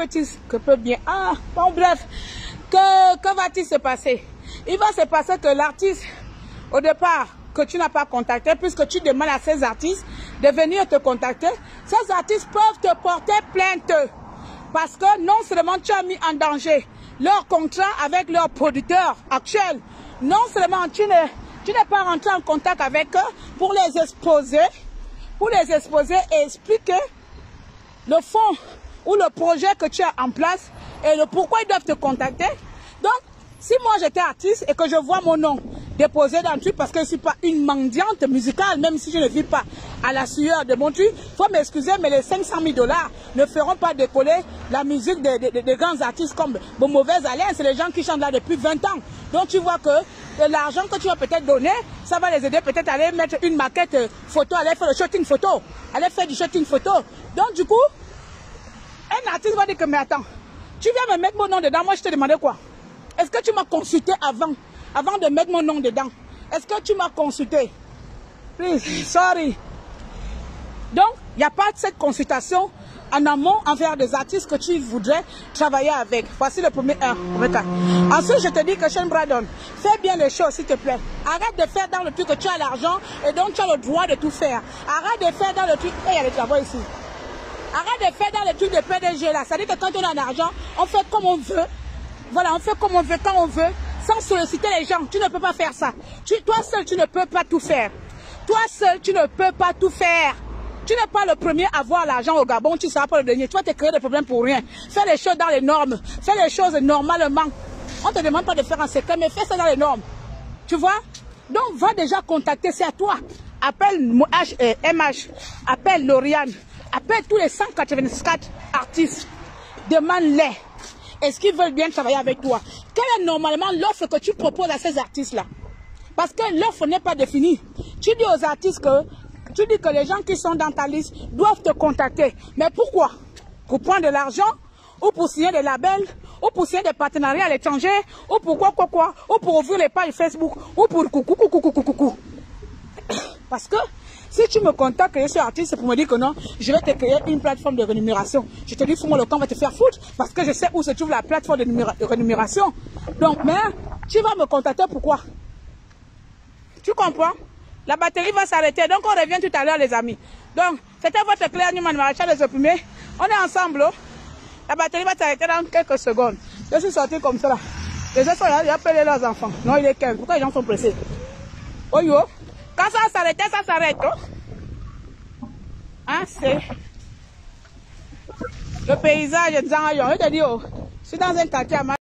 va-t-il se passer? Il va se passer que l'artiste, au départ, que tu n'as pas contacté, puisque tu demandes à ces artistes de venir te contacter, ces artistes peuvent te porter plainte. Parce que non seulement tu as mis en danger leur contrat avec leur producteur actuel, non seulement tu n'es pas rentré en contact avec eux pour les exposer et expliquer le fond ou le projet que tu as en place et le pourquoi ils doivent te contacter. Donc, si moi j'étais artiste et que je vois mon nom déposer dans le truc parce que je ne suis pas une mendiante musicale, même si je ne vis pas à la sueur de mon truc. Il faut m'excuser, mais les 500 000 $ ne feront pas décoller la musique des grands artistes comme de Mauvaise Haleine. C'est les gens qui chantent là depuis 20 ans. Donc tu vois que l'argent que tu vas peut-être donner, ça va les aider peut-être à aller mettre une maquette photo, aller faire le shooting photo, aller faire du shooting photo. Donc du coup, un artiste va dire que mais attends, tu viens me mettre mon nom dedans, moi je te demandais quoi? Est-ce que tu m'as consulté avant de mettre mon nom dedans? Est-ce que tu m'as consulté? Please, sorry. Donc, il n'y a pas de cette consultation en amont envers des artistes que tu voudrais travailler avec. Voici le premier cas. Ensuite, je te dis que Shane Bradon, fais bien les choses s'il te plaît. Arrête de faire dans le truc que tu as l'argent et donc tu as le droit de tout faire. Arrête de faire dans le truc... il y a le travail ici. Arrête de faire dans le truc de PDG là. C'est-à-dire que quand on a l'argent, on fait comme on veut. Voilà, on fait comme on veut, quand on veut, sans solliciter les gens. Tu ne peux pas faire ça. Toi seul, tu ne peux pas tout faire. Toi seul, tu ne peux pas tout faire. Tu n'es pas le premier à avoir l'argent au Gabon, tu ne seras pas le dernier. Tu vas te créer des problèmes pour rien. Fais les choses dans les normes. Fais les choses normalement. On ne te demande pas de faire en secret, mais fais ça dans les normes. Tu vois? Donc, va déjà contacter, c'est à toi. Appelle MH, appelle Lauriane, appelle tous les 184 artistes. Demande-les. Est-ce qu'ils veulent bien travailler avec toi? Quelle est normalement l'offre que tu proposes à ces artistes-là? Parce que l'offre n'est pas définie. Tu dis aux artistes que les gens qui sont dans ta liste doivent te contacter. Mais pourquoi? Pour prendre de l'argent, ou pour signer des labels, ou pour signer des partenariats à l'étranger, ou pour quoi, ou pour ouvrir les pages Facebook, ou pour coucou. Parce que si tu me contactes que je suis artiste, c'est pour me dire que non, je vais te créer une plateforme de rémunération. Je te dis, fous-moi le camp, va te faire foutre, parce que je sais où se trouve la plateforme de rémunération. Donc, mais tu vas me contacter pourquoi? Tu comprends? La batterie va s'arrêter, donc on revient tout à l'heure les amis. Donc, c'était votre Claire Newman Maréchal Les Opprimés. On est ensemble, oh. La batterie va s'arrêter dans quelques secondes. Je suis sorti comme ça là. Les gens sont là, ils appellent leurs enfants. Non, il est 15. Pourquoi les gens sont pressés? Oh yo. Quand ça s'arrête, ça s'arrête. Oh. Hein, c'est le paysage de Zangayon. Je te dis, oh, je suis dans un quartier à